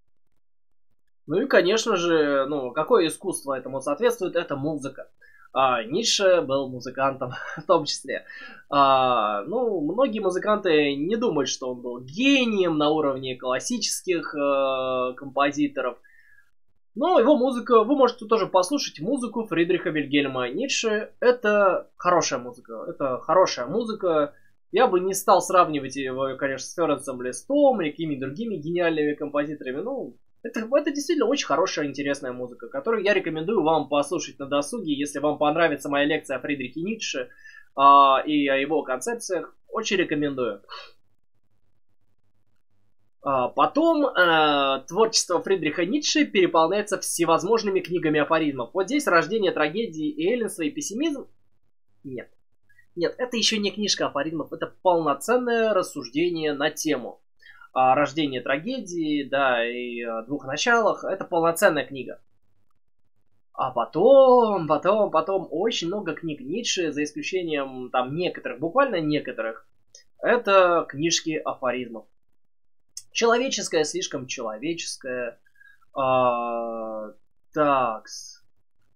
ну и, конечно же, ну, какое искусство этому соответствует, это музыка. А, Ницше был музыкантом в том числе. А, ну, многие музыканты не думают, что он был гением на уровне классических э, композиторов. Но его музыка, вы можете тоже послушать музыку Фридриха Вильгельма Ницше. Это хорошая музыка. Это хорошая музыка. Я бы не стал сравнивать его, конечно, с Ференсом Листом или какими-то другими гениальными композиторами. Ну, Это, это действительно очень хорошая, интересная музыка, которую я рекомендую вам послушать на досуге, если вам понравится моя лекция о Фридрихе Ницше э, и о его концепциях. Очень рекомендую. А потом э, творчество Фридриха Ницше переполняется всевозможными книгами афоризмов. Вот здесь «Рождение трагедии» и «Эллинство» и «Пессимизм». Нет. Нет, это еще не книжка афоризмов, это полноценное рассуждение на тему. «Рождение трагедии», да, и «Двух началах». Это полноценная книга. А потом, потом, потом очень много книг Ницше, за исключением там некоторых, буквально некоторых. Это книжки афоризмов. Человеческое, слишком человеческое. А, такс.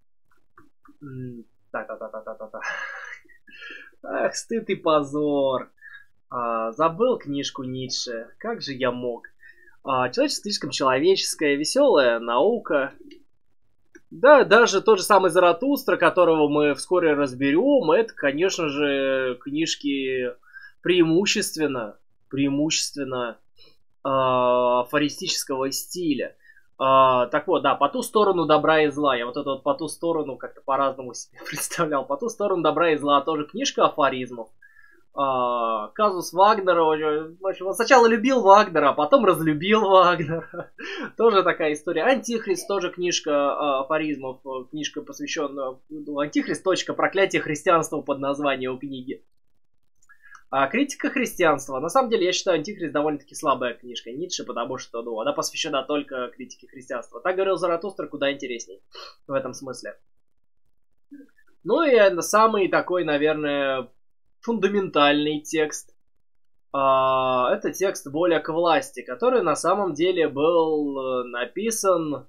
Так-та-та-та-та-та. Ах, стыд и позор. А, забыл книжку Ницше. Как же я мог? А, человечество слишком человеческое, веселая наука. Да, даже тот же самый Заратустра, которого мы вскоре разберем, это, конечно же, книжки преимущественно, преимущественно э, афористического стиля. Э, так вот, да, «По ту сторону добра и зла». Я вот эту вот «По ту сторону» как-то по-разному себе представлял. «По ту сторону добра и зла» тоже книжка афоризмов. Uh, казус Вагнера. Он сначала любил Вагнера, а потом разлюбил Вагнера. Тоже такая история. «Антихрист» тоже книжка uh, афоризмов. Книжка, посвященная «Антихрист. Точка. Проклятие христианства» под названием у книги. Uh, критика христианства. На самом деле, я считаю, «Антихрист» довольно-таки слабая книжка Ницше, потому что ну, она посвящена только критике христианства. Так говорил Заратустра, куда интересней в этом смысле. Ну и самый такой, наверное, фундаментальный текст. А, это текст «Воля к власти», который на самом деле был написан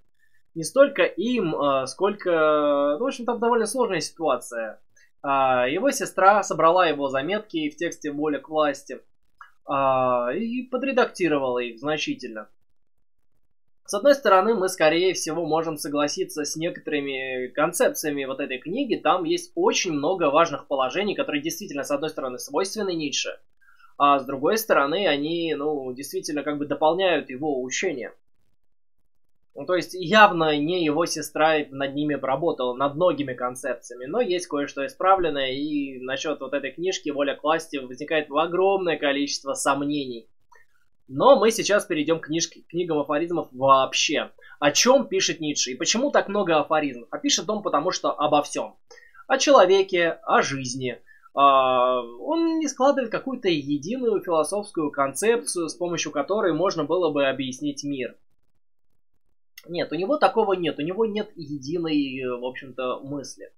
не столько им, сколько... Ну, в общем, там довольно сложная ситуация. Его сестра собрала его заметки в тексте «Воля к власти» и подредактировала их значительно. С одной стороны, мы, скорее всего, можем согласиться с некоторыми концепциями вот этой книги. Там есть очень много важных положений, которые действительно, с одной стороны, свойственны Ницше, а с другой стороны, они, ну, действительно как бы дополняют его учение. Ну, то есть, явно не его сестра над ними поработала, над многими концепциями, но есть кое-что исправленное, и насчет вот этой книжки «Воля к власти» возникает огромное количество сомнений. Но мы сейчас перейдем к книжке, книгам афоризмов вообще. О чем пишет Ницше и почему так много афоризмов? А пишет он потому, что обо всем. О человеке, о жизни. Он не складывает какую-то единую философскую концепцию, с помощью которой можно было бы объяснить мир. Нет, у него такого нет. У него нет единой, в общем-то, мысли.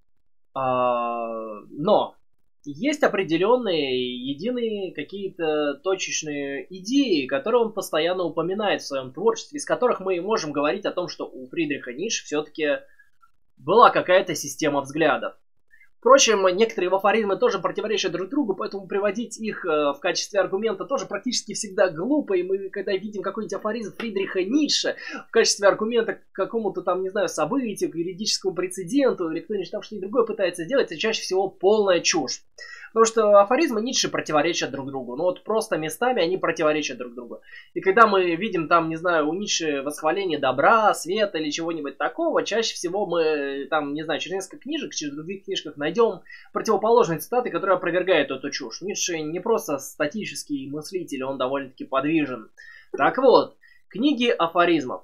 Но есть определенные, единые какие-то точечные идеи, которые он постоянно упоминает в своем творчестве, из которых мы можем говорить о том, что у Фридриха Ницше все-таки была какая-то система взглядов. Впрочем, некоторые его афоризмы тоже противоречат друг другу, поэтому приводить их в качестве аргумента тоже практически всегда глупо. И мы, когда видим какой-нибудь афоризм Фридриха Ницше в качестве аргумента к какому-то там, не знаю, событию, к юридическому прецеденту, или кто-нибудь там что-нибудь другое пытается сделать, это чаще всего полная чушь. Потому что афоризмы Ницше противоречат друг другу. Ну вот просто местами они противоречат друг другу. И когда мы видим там, не знаю, у Ницше восхваление добра, света или чего-нибудь такого, чаще всего мы там, не знаю, через несколько книжек, через других книжках найдем противоположные цитаты, которые опровергают эту чушь. Ницше не просто статический мыслитель, он довольно-таки подвижен. Так вот, книги афоризмов.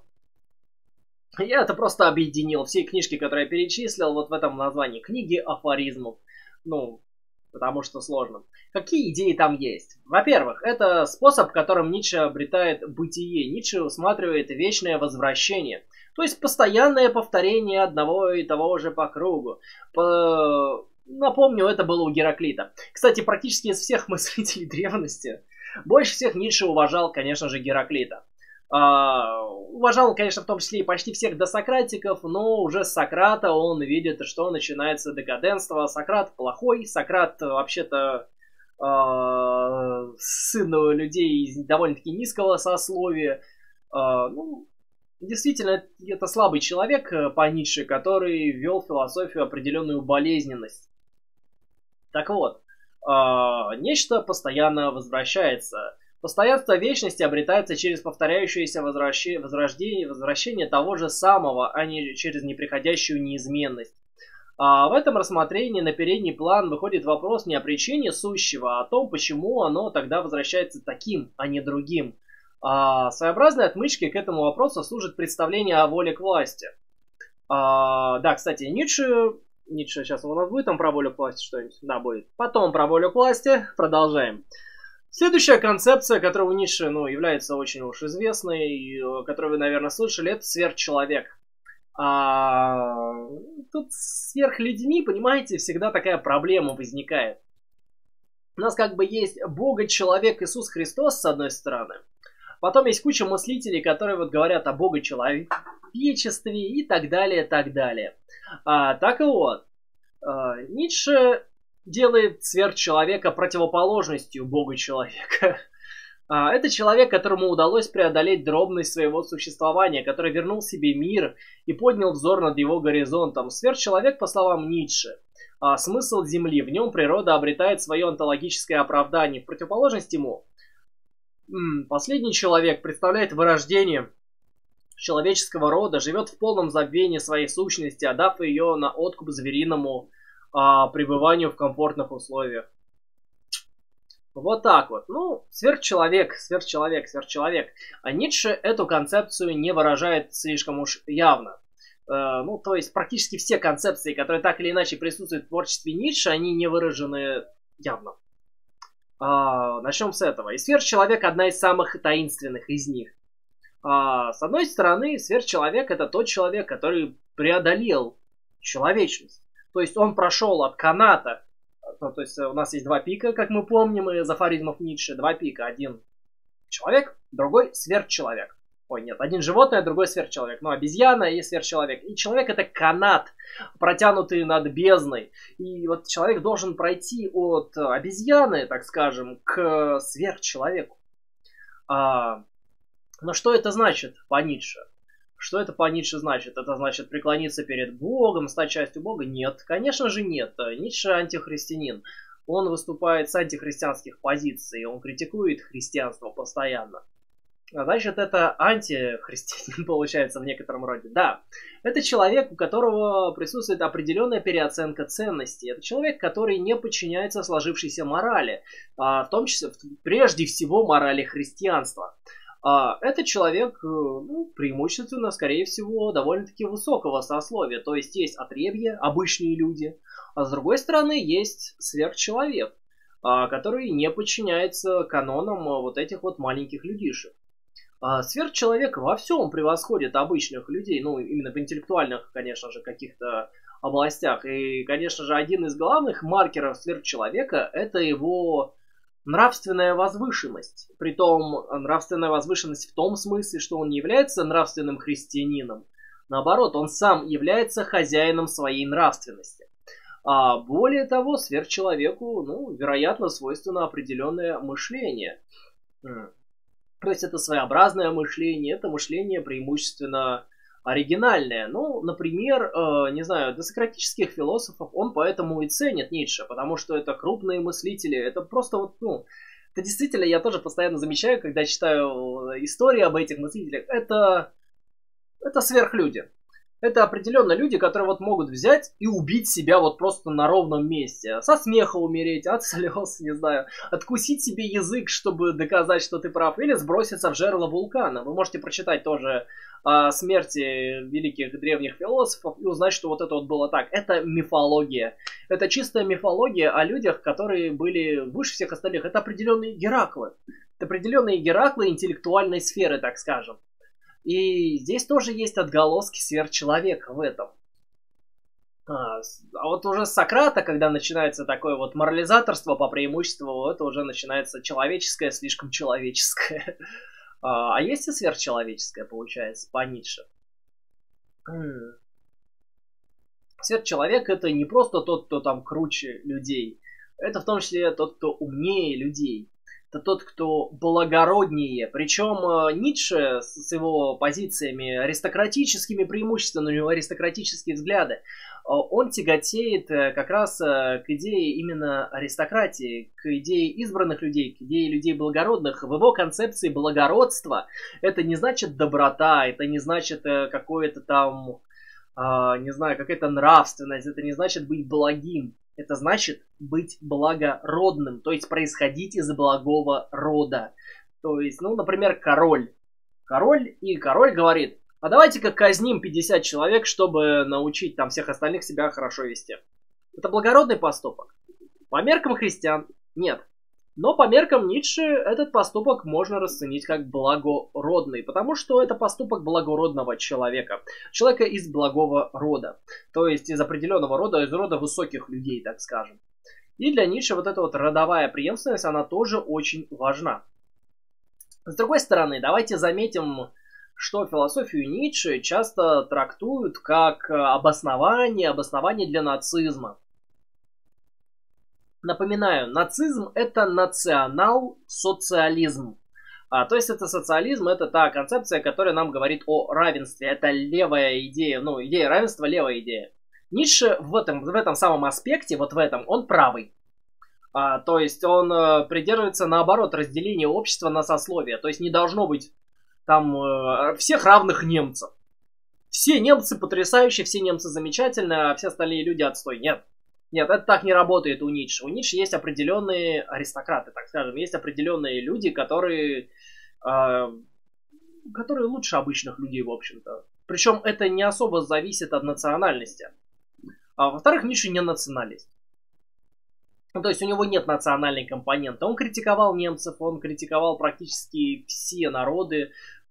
Я это просто объединил. Все книжки, которые я перечислил, вот в этом названии. Книги афоризмов. Ну, потому что сложно. Какие идеи там есть? Во-первых, это способ, которым Ницше обретает бытие. Ницше усматривает вечное возвращение. То есть постоянное повторение одного и того же по кругу. По... Напомню, это было у Гераклита. Кстати, практически из всех мыслителей древности больше всех Ницше уважал, конечно же, Гераклита. Uh, уважал, конечно, в том числе и почти всех досократиков, но уже с Сократа он видит, что начинается декаденство. Сократ плохой, Сократ вообще-то uh, сын людей из довольно-таки низкого сословия. Uh, ну, действительно, это слабый человек по Ницше, который ввел в философию определенную болезненность. Так вот, uh, нечто постоянно возвращается. Постоянство вечности обретается через повторяющееся возрождение, возвращение того же самого, а не через неприходящую неизменность. А в этом рассмотрении на передний план выходит вопрос не о причине сущего, а о том, почему оно тогда возвращается таким, а не другим. А своеобразной отмычкой к этому вопросу служит представление о воле к власти. А, да, кстати, Ницше... Ницше сейчас у нас будет там про волю к власти что-нибудь? Да, будет. Потом про волю к власти. Продолжаем. Следующая концепция, которая у Ницше, ну, является очень уж известной, которую вы, наверное, слышали, это сверхчеловек. А, тут с сверхлюдьми, понимаете, всегда такая проблема возникает. У нас как бы есть Бога-человек Иисус Христос, с одной стороны. Потом есть куча мыслителей, которые вот говорят о Бога-человечестве и так далее, так далее. А, так и вот, а, Ницше делает сверхчеловека противоположностью Бога-человека. Это человек, которому удалось преодолеть дробность своего существования, который вернул себе мир и поднял взор над его горизонтом. Сверхчеловек, по словам Ницше, смысл Земли. В нем природа обретает свое онтологическое оправдание. В противоположность ему, последний человек представляет вырождение человеческого рода, живет в полном забвении своей сущности, отдав ее на откуп звериному пребыванию в комфортных условиях. Вот так вот. Ну, сверхчеловек, сверхчеловек, сверхчеловек. А Ницше эту концепцию не выражает слишком уж явно. Э, ну, то есть практически все концепции, которые так или иначе присутствуют в творчестве Ницше, они не выражены явно. А, начнем с этого. И сверхчеловек одна из самых таинственных из них. А, с одной стороны, сверхчеловек это тот человек, который преодолел человечность. То есть он прошел от каната, ну, то есть у нас есть два пика, как мы помним из афоризмов Ницше, два пика. Один человек, другой сверхчеловек. Ой, нет, один животное, другой сверхчеловек. Ну, обезьяна и сверхчеловек. И человек это канат, протянутый над бездной. И вот человек должен пройти от обезьяны, так скажем, к сверхчеловеку. А, но что это значит по Ницше? Что это по Ницше значит? Это значит преклониться перед Богом, стать частью Бога? Нет, конечно же нет. Ницше антихристианин. Он выступает с антихристианских позиций, он критикует христианство постоянно. Значит, это антихристианин получается в некотором роде. Да, это человек, у которого присутствует определенная переоценка ценностей. Это человек, который не подчиняется сложившейся морали, в том числе, прежде всего, морали христианства. Это человек, ну, преимущественно, скорее всего, довольно-таки высокого сословия. То есть есть отребья, обычные люди, а с другой стороны есть сверхчеловек, который не подчиняется канонам вот этих вот маленьких людишек. Сверхчеловек во всем превосходит обычных людей, ну, именно в интеллектуальных, конечно же, каких-то областях. И, конечно же, один из главных маркеров сверхчеловека – это его нравственная возвышенность. Притом, нравственная возвышенность в том смысле, что он не является нравственным христианином. Наоборот, он сам является хозяином своей нравственности. А более того, сверхчеловеку, ну, вероятно, свойственно определенное мышление. То есть это своеобразное мышление, это мышление преимущественно оригинальное. Ну, например, э, не знаю, досократических философов он поэтому и ценит Ницше, потому что это крупные мыслители, это просто вот, ну, это действительно я тоже постоянно замечаю, когда читаю истории об этих мыслителях, это, это сверхлюди. Это определенно люди, которые вот могут взять и убить себя вот просто на ровном месте. Со смеха умереть, от слез, не знаю. Откусить себе язык, чтобы доказать, что ты прав. Или сброситься в жерло вулкана. Вы можете прочитать тоже о смерти великих древних философов и узнать, что вот это вот было так. Это мифология. Это чистая мифология о людях, которые были выше всех остальных. Это определенные Гераклы. Это определенные Гераклы интеллектуальной сферы, так скажем. И здесь тоже есть отголоски сверхчеловека в этом. А, а вот уже с Сократа, когда начинается такое вот морализаторство по преимуществу, это уже начинается человеческое, слишком человеческое. А, а есть и сверхчеловеческое, получается, по Ницше. Сверхчеловек это не просто тот, кто там круче людей. Это в том числе тот, кто умнее людей. Это тот, кто благороднее. Причем Ницше с его позициями аристократическими преимуществами, у него аристократические взгляды, он тяготеет как раз к идее именно аристократии, к идее избранных людей, к идее людей благородных. В его концепции благородство это не значит доброта, это не значит какое-то там, не знаю, какая-то нравственность, это не значит быть благим. Это значит быть благородным, то есть происходить из благого рода. То есть, ну, например, король. Король и король говорит, а давайте-ка казним пятьдесят человек, чтобы научить там всех остальных себя хорошо вести. Это благородный поступок. По меркам христиан нет. Но по меркам Ницше этот поступок можно расценить как благородный, потому что это поступок благородного человека. Человека из благого рода. То есть из определенного рода, из рода высоких людей, так скажем. И для Ницше вот эта вот родовая преемственность, она тоже очень важна. С другой стороны, давайте заметим, что философию Ницше часто трактуют как обоснование, обоснование для нацизма. Напоминаю, нацизм это национал-социализм. А, то есть это социализм, это та концепция, которая нам говорит о равенстве. Это левая идея, ну идея равенства, левая идея. Ницше в этом, в этом самом аспекте, вот в этом, он правый. А, то есть он э, придерживается наоборот разделения общества на сословия. То есть не должно быть там э, всех равных немцев. Все немцы потрясающие, все немцы замечательные, а все остальные люди отстой. Нет. Нет, это так не работает у Ницше. У Ницше есть определенные аристократы, так скажем. Есть определенные люди, которые, э, которые лучше обычных людей, в общем-то. Причем это не особо зависит от национальности. А во-вторых, Ницше не националист. Ну, то есть у него нет национальной компоненты. Он критиковал немцев, он критиковал практически все народы.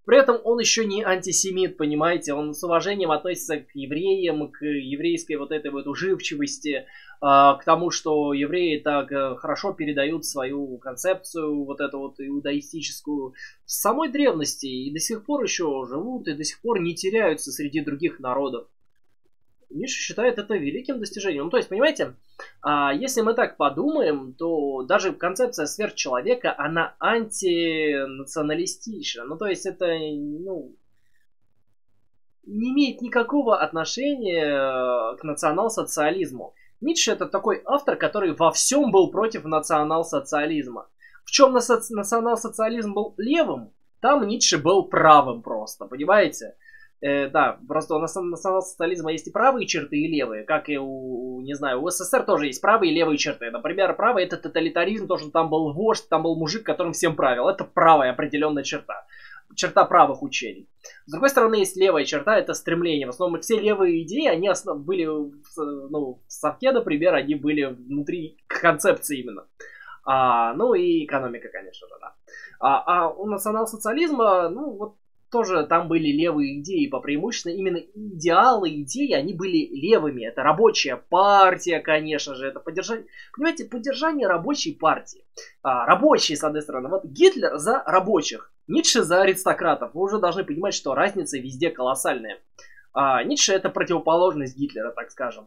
При этом он еще не антисемит, понимаете, он с уважением относится к евреям, к еврейской вот этой вот уживчивости, к тому, что евреи так хорошо передают свою концепцию, вот эту вот иудаистическую, с самой древности, и до сих пор еще живут, и до сих пор не теряются среди других народов. Ницше считает это великим достижением. Ну, то есть, понимаете, если мы так подумаем, то даже концепция сверхчеловека, она антинационалистична. Ну, то есть, это, ну, не имеет никакого отношения к национал-социализму. Ницше это такой автор, который во всем был против национал-социализма. В чем национал-социализм был левым, там Ницше был правым просто, понимаете? Э, да, просто у национал-социализма есть и правые черты, и левые. Как и у, не знаю, у СССР тоже есть правые и левые черты. Например, правый — это тоталитаризм, то, что там был вождь, там был мужик, которым всем правил. Это правая определенная черта. Черта правых учений. С другой стороны, есть левая черта, это стремление. В основном все левые идеи, они основ... были, ну, в совке, например, они были внутри концепции именно. А, ну и экономика, конечно же, да. А, а у национал-социализма, ну, вот тоже там были левые идеи, по преимущественно именно идеалы, идеи, они были левыми. Это рабочая партия, конечно же, это поддержание, понимаете, поддержание рабочей партии. А, рабочие, с одной стороны, вот Гитлер за рабочих, Ницше за аристократов. Вы уже должны понимать, что разница везде колоссальная. А, Ницше это противоположность Гитлера, так скажем.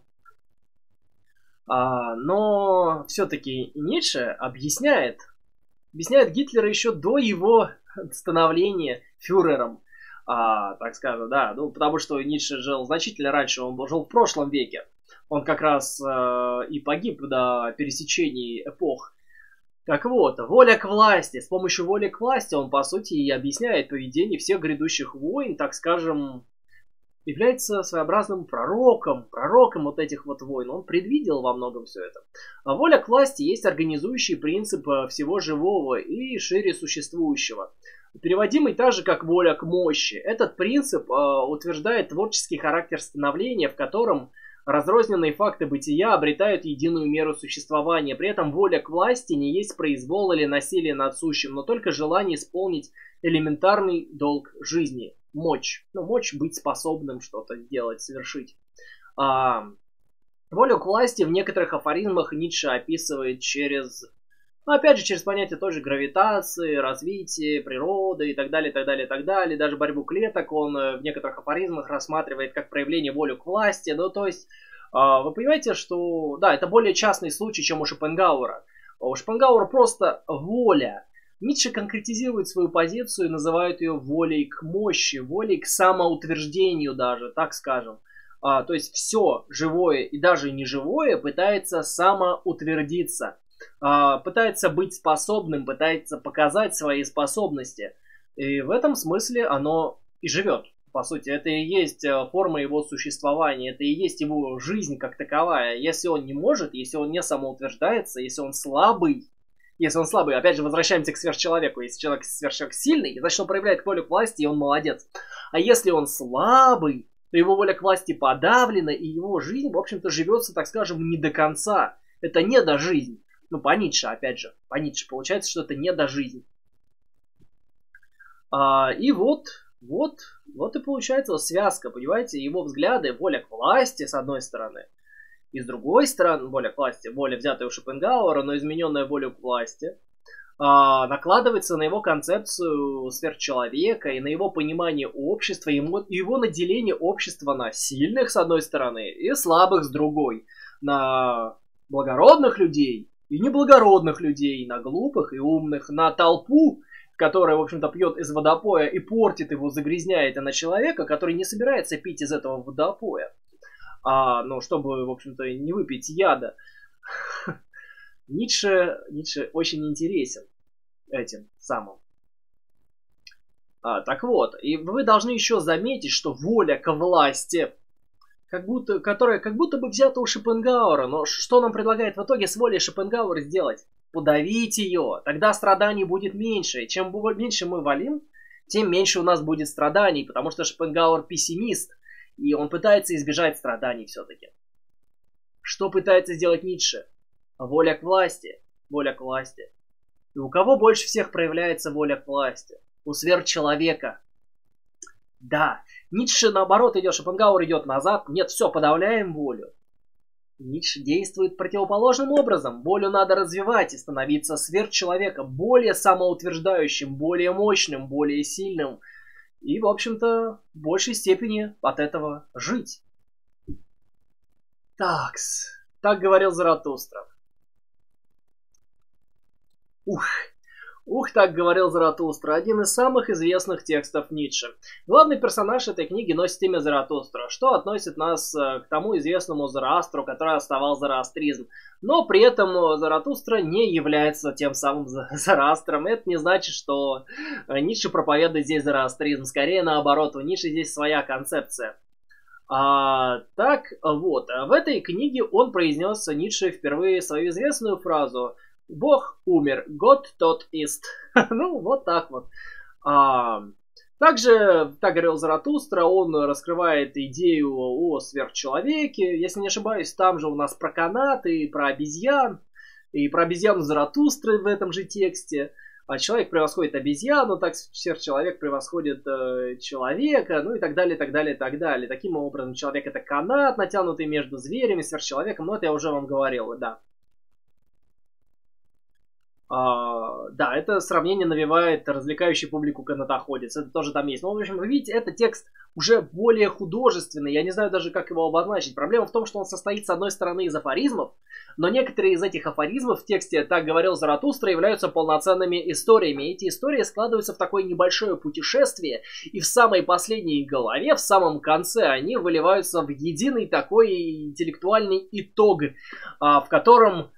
А, но все-таки Ницше объясняет, объясняет Гитлера еще до его становления фюрером, а, так скажем, да, ну, потому что Ницше жил значительно раньше, он жил в прошлом веке, он как раз э, и погиб до пересечений эпох. Так вот, воля к власти, с помощью воли к власти он, по сути, и объясняет поведение всех грядущих войн, так скажем, является своеобразным пророком, пророком вот этих вот войн. Он предвидел во многом все это. А воля к власти есть организующий принцип всего живого и шире существующего. Переводимый так же, как воля к мощи. Этот принцип э, утверждает творческий характер становления, в котором разрозненные факты бытия обретают единую меру существования. При этом воля к власти не есть произвол или насилие над сущим, но только желание исполнить элементарный долг жизни. Мочь. Ну, мочь быть способным что-то сделать, совершить. А, волю к власти в некоторых афоризмах Ницше описывает через, ну, опять же, через понятие тоже гравитации, развития, природы и так далее, и так далее, и так далее. Даже борьбу клеток он в некоторых афоризмах рассматривает как проявление воли к власти. Ну, то есть, а, вы понимаете, что, да, это более частный случай, чем у Шопенгауэра. У Шопенгауэра просто воля. Ницше конкретизирует свою позицию и называет ее волей к мощи, волей к самоутверждению даже, так скажем. А, то есть все живое и даже неживое пытается самоутвердиться, а, пытается быть способным, пытается показать свои способности. И в этом смысле оно и живет. По сути, это и есть форма его существования, это и есть его жизнь как таковая. Если он не может, если он не самоутверждается, если он слабый, Если он слабый, опять же, возвращаемся к сверхчеловеку. Если человек сверхчеловек сильный, значит, он проявляет волю к власти, и он молодец. А если он слабый, то его воля к власти подавлена, и его жизнь, в общем-то, живется, так скажем, не до конца. Это не до жизни. Ну, по Ницше, опять же. По Ницше получается, что это не до жизни. А, и вот, вот, вот и получается вот связка, понимаете? Его взгляды, воля к власти, с одной стороны, и с другой стороны, воля к власти, воля, взятая у Шопенгауэра, но измененная волю к власти, а, накладывается на его концепцию сверхчеловека и на его понимание общества, и ему, его наделение общества на сильных, с одной стороны, и слабых, с другой. На благородных людей и неблагородных людей, на глупых и умных, на толпу, которая, в общем-то, пьет из водопоя и портит его, загрязняет, и на человека, который не собирается пить из этого водопоя. А, ну, чтобы, в общем-то, не выпить яда. Ницше, Ницше очень интересен этим самым. А, так вот, и вы должны еще заметить, что воля к власти, как будто, которая как будто бы взята у Шопенгауэра, но что нам предлагает в итоге с волей Шопенгауэра сделать? Подавить ее, тогда страданий будет меньше. Чем меньше мы валим, тем меньше у нас будет страданий, потому что Шопенгауэр пессимист. И он пытается избежать страданий все-таки. Что пытается сделать Ницше? Воля к власти. Воля к власти. И у кого больше всех проявляется воля к власти? У сверхчеловека. Да, Ницше наоборот идет, Шопенгауэр идет назад. Нет, все, подавляем волю. Ницше действует противоположным образом. Волю надо развивать и становиться сверхчеловеком, более самоутверждающим, более мощным, более сильным. И, в общем-то, в большей степени от этого жить. Такс. Так говорил Заратустра. Ух. Ух, так говорил Заратустра. Один из самых известных текстов Ницше. Главный персонаж этой книги носит имя Заратустра, что относит нас к тому известному Зороастру, который основал зороастризм. Но при этом Заратустра не является тем самым Зороастром. Это не значит, что Ницше проповедует здесь зороастризм. Скорее наоборот, у Ницше здесь своя концепция. А, так вот, в этой книге он произнес, Ницше, впервые свою известную фразу «Бог умер, год тот ист». Ну, вот так вот. А, также, так говорил Заратустра, он раскрывает идею о сверхчеловеке. Если не ошибаюсь, там же у нас про канат и про обезьян. И про обезьяну Заратустры в этом же тексте. А человек превосходит обезьяну, так сверхчеловек превосходит э, человека, ну и так далее, так далее, так далее. Таким образом, человек это канат, натянутый между зверями, сверхчеловеком. Но это я уже вам говорил, да. А, да, это сравнение навевает развлекающий публику канатоходец. Это тоже там есть. Но, в общем, вы видите, этот текст уже более художественный. Я не знаю даже, как его обозначить. Проблема в том, что он состоит, с одной стороны, из афоризмов, но некоторые из этих афоризмов в тексте «Так говорил Заратустра» являются полноценными историями. Эти истории складываются в такое небольшое путешествие, и в самой последней главе, в самом конце, они выливаются в единый такой интеллектуальный итог, в котором...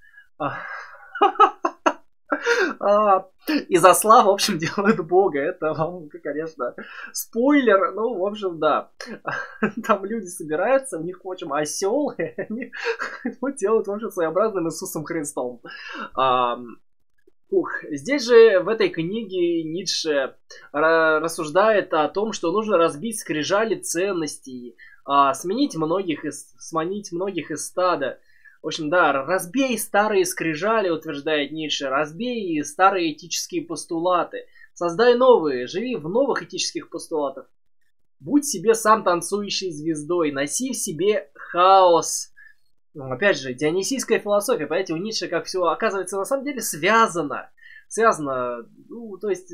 А, из осла, в общем, делают бога. Это вам, конечно, спойлер. Ну, в общем, да. Там люди собираются, у них, в общем, осел, и они делают, в общем, своеобразным Иисусом Христом. А, ух. Здесь же, в этой книге, Ницше рассуждает о том, что нужно разбить скрижали ценностей, а, сменить многих из, сманить многих из стада. В общем, да, разбей старые скрижали, утверждает Ницше, разбей старые этические постулаты, создай новые, живи в новых этических постулатах. Будь себе сам танцующей звездой, носи в себе хаос. Ну, опять же, дионисийская философия, понимаете, у Ницше как все оказывается на самом деле связано. Связано, ну, то есть...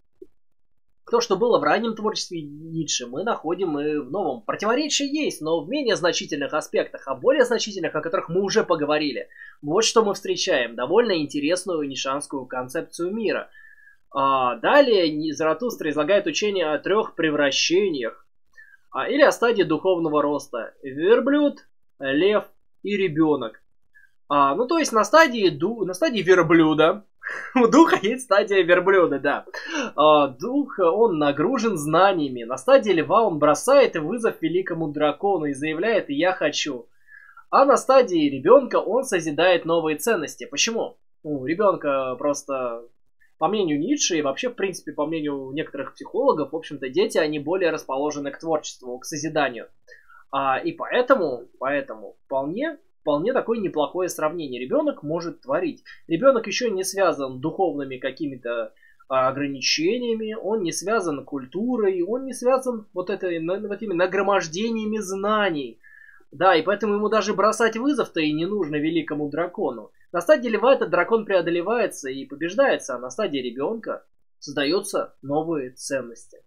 То, что было в раннем творчестве Ницше, мы находим и в новом. Противоречия есть, но в менее значительных аспектах, а более значительных, о которых мы уже поговорили. Вот что мы встречаем. Довольно интересную ницшанскую концепцию мира. А далее Заратустра излагает учение о трех превращениях. А, или о стадии духовного роста. Верблюд, лев и ребенок. А, ну, то есть на стадии, ду... на стадии верблюда... У духа есть стадия верблюда, да. А, дух, он нагружен знаниями. На стадии льва он бросает вызов великому дракону и заявляет «я хочу». А на стадии ребенка он созидает новые ценности. Почему? У ребенка просто, по мнению Ницше и вообще, в принципе, по мнению некоторых психологов, в общем-то, дети, они более расположены к творчеству, к созиданию. А, и поэтому, поэтому вполне... Вполне такое неплохое сравнение. Ребенок может творить. Ребенок еще не связан духовными какими-то ограничениями, он не связан культурой, он не связан вот, этой, вот этими нагромождениями знаний. Да, и поэтому ему даже бросать вызов-то и не нужно великому дракону. На стадии льва этот дракон преодолевается и побеждается, а на стадии ребенка создаются новые ценности.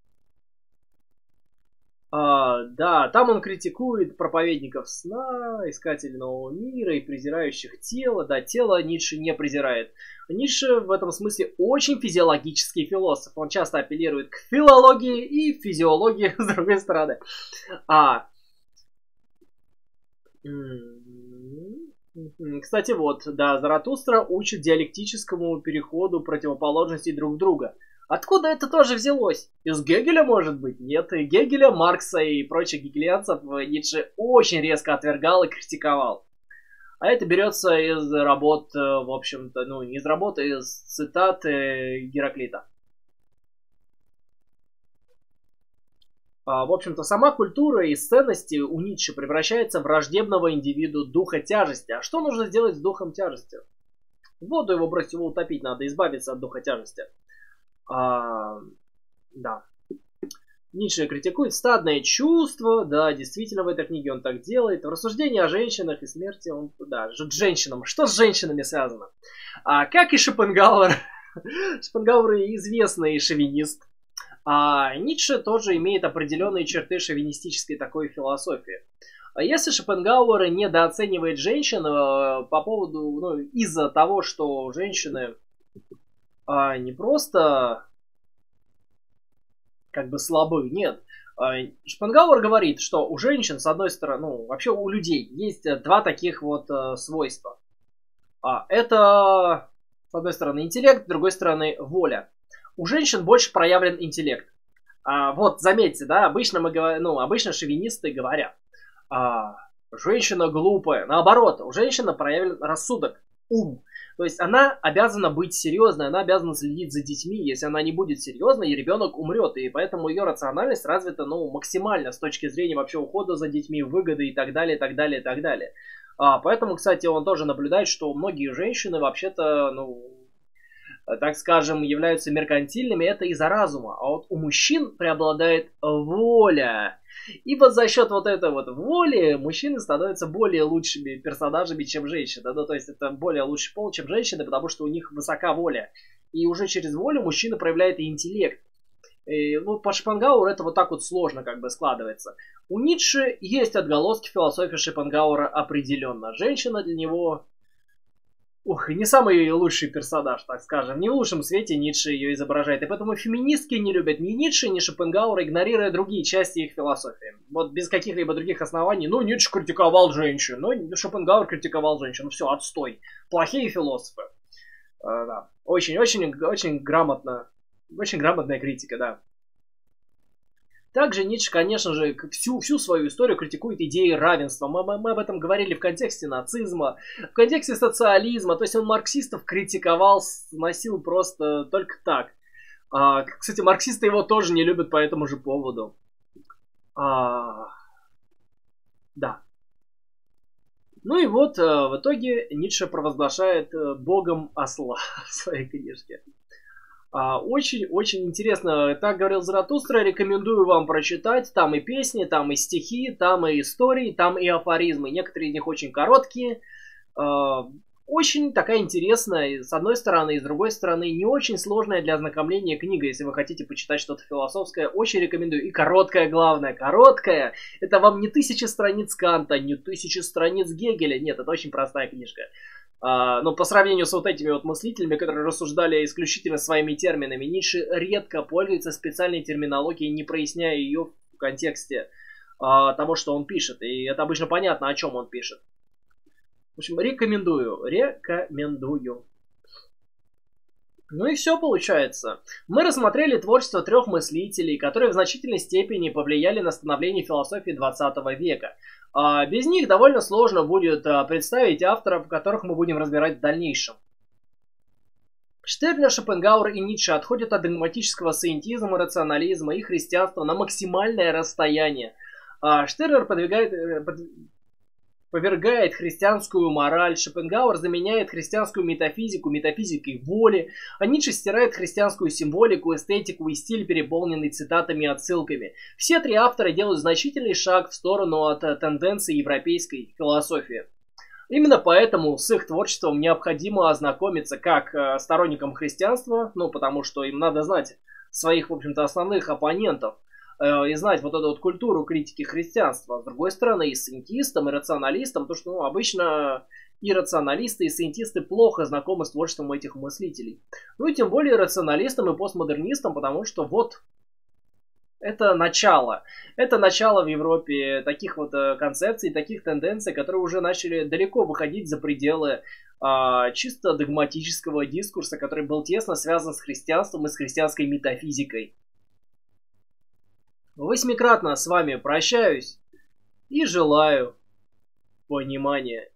А, да, там он критикует проповедников сна, искателей нового мира и презирающих тело. Да, тело Ницше не презирает. Ницше в этом смысле очень физиологический философ. Он часто апеллирует к филологии и физиологии с другой стороны. А... Кстати, вот, да, Заратустра учит диалектическому переходу противоположностей друг друга. Откуда это тоже взялось? Из Гегеля, может быть? Нет, и Гегеля, Маркса и прочих гегелианцев Ницше очень резко отвергал и критиковал. А это берется из работ, в общем-то, ну, не из работ, а из цитат Гераклита. В общем-то, сама культура и ценности у Ницше превращается в враждебного индивиду духа тяжести. А что нужно сделать с духом тяжести? В воду его бросить, его утопить надо, избавиться от духа тяжести. А, да. Ницше критикует стадное чувство, да, действительно в этой книге он так делает. В рассуждении о женщинах и смерти он, да, к женщинам. Что с женщинами связано? А, как и Шопенгауэр, Шопенгауэр известный шовинист. А Ницше тоже имеет определенные черты шовинистической такой философии. Если Шопенгауэр недооценивает женщин по поводу, ну, из-за того, что женщины а, не просто как бы слабы, нет. Шопенгауэр говорит, что у женщин, с одной стороны, ну, вообще у людей есть два таких вот э, свойства. А, это, с одной стороны, интеллект, с другой стороны, воля. У женщин больше проявлен интеллект. А, вот, заметьте, да, обычно мы говорим, ну, обычно шовинисты говорят, а, женщина глупая. Наоборот, у женщины проявлен рассудок, ум. То есть она обязана быть серьезной, она обязана следить за детьми. Если она не будет серьезной, ребенок умрет. И поэтому ее рациональность развита, ну, максимально с точки зрения вообще ухода за детьми, выгоды и так далее, и так далее, и так далее. А, поэтому, кстати, он тоже наблюдает, что многие женщины вообще-то, ну, так скажем, являются меркантильными. Это из-за разума. А вот у мужчин преобладает воля. И вот за счет вот этой вот воли мужчины становятся более лучшими персонажами, чем женщины. Ну, то есть это более лучший пол, чем женщины, потому что у них высока воля. И уже через волю мужчина проявляет и интеллект. И, ну, по Шопенгауэру это вот так вот сложно как бы складывается. У Ницше есть отголоски философии Шопенгауэра определенно. Женщина для него... Ух, не самый лучший персонаж, так скажем. Не в лучшем свете Ницше ее изображает. И поэтому феминистки не любят ни Ницше, ни Шопенгауэра, игнорируя другие части их философии. Вот без каких-либо других оснований. Ну, Ницше критиковал женщин. Ну, Шопенгауэр критиковал женщин. Все, отстой. Плохие философы. А, да. Очень, очень, очень грамотно. Очень грамотная критика, да. Также Ницше, конечно же, всю, всю свою историю критикует идеи равенства. Мы, мы, мы об этом говорили в контексте нацизма, в контексте социализма. То есть он марксистов критиковал, сносил просто только так. А, кстати, марксисты его тоже не любят по этому же поводу. А, да. Ну и вот, в итоге Ницше провозглашает богом осла в своей книжке. Очень-очень интересно. Так говорил Заратустра. Рекомендую вам прочитать. Там и песни, там и стихи, там и истории, там и афоризмы. Некоторые из них очень короткие. Очень такая интересная, с одной стороны, и с другой стороны, не очень сложная для ознакомления книга. Если вы хотите почитать что-то философское, очень рекомендую. И короткая, главное, короткая. Это вам не тысячи страниц Канта, не тысячи страниц Гегеля. Нет, это очень простая книжка. Uh, но по сравнению с вот этими вот мыслителями, которые рассуждали исключительно своими терминами, Ницше редко пользуется специальной терминологией, не проясняя ее в контексте uh, того, что он пишет. И это обычно понятно, о чем он пишет. В общем, рекомендую. Рекомендую. Ну и все получается. Мы рассмотрели творчество трех мыслителей, которые в значительной степени повлияли на становление философии двадцатого века. А без них довольно сложно будет представить авторов, которых мы будем разбирать в дальнейшем. Штернер, Шопенгауэр и Ницше отходят от догматического сcientism, рационализма и христианства на максимальное расстояние. А Штернер подвигает... Под... повергает христианскую мораль, Шопенгауэр заменяет христианскую метафизику метафизикой воли, а Ницше стирает христианскую символику, эстетику и стиль, переполненный цитатами и отсылками. Все три автора делают значительный шаг в сторону от тенденций европейской философии. Именно поэтому с их творчеством необходимо ознакомиться как сторонникам христианства, ну потому что им надо знать своих, в общем-то, основных оппонентов, и знать вот эту вот культуру критики христианства. С другой стороны, и сcientистам, и рационалистам, потому что ну, обычно и рационалисты, и сcientisты плохо знакомы с творчеством этих мыслителей. Ну и тем более рационалистам и постмодернистам, потому что вот это начало. Это начало в Европе таких вот концепций, таких тенденций, которые уже начали далеко выходить за пределы а, чисто догматического дискурса, который был тесно связан с христианством и с христианской метафизикой. Восьмикратно с вами прощаюсь и желаю понимания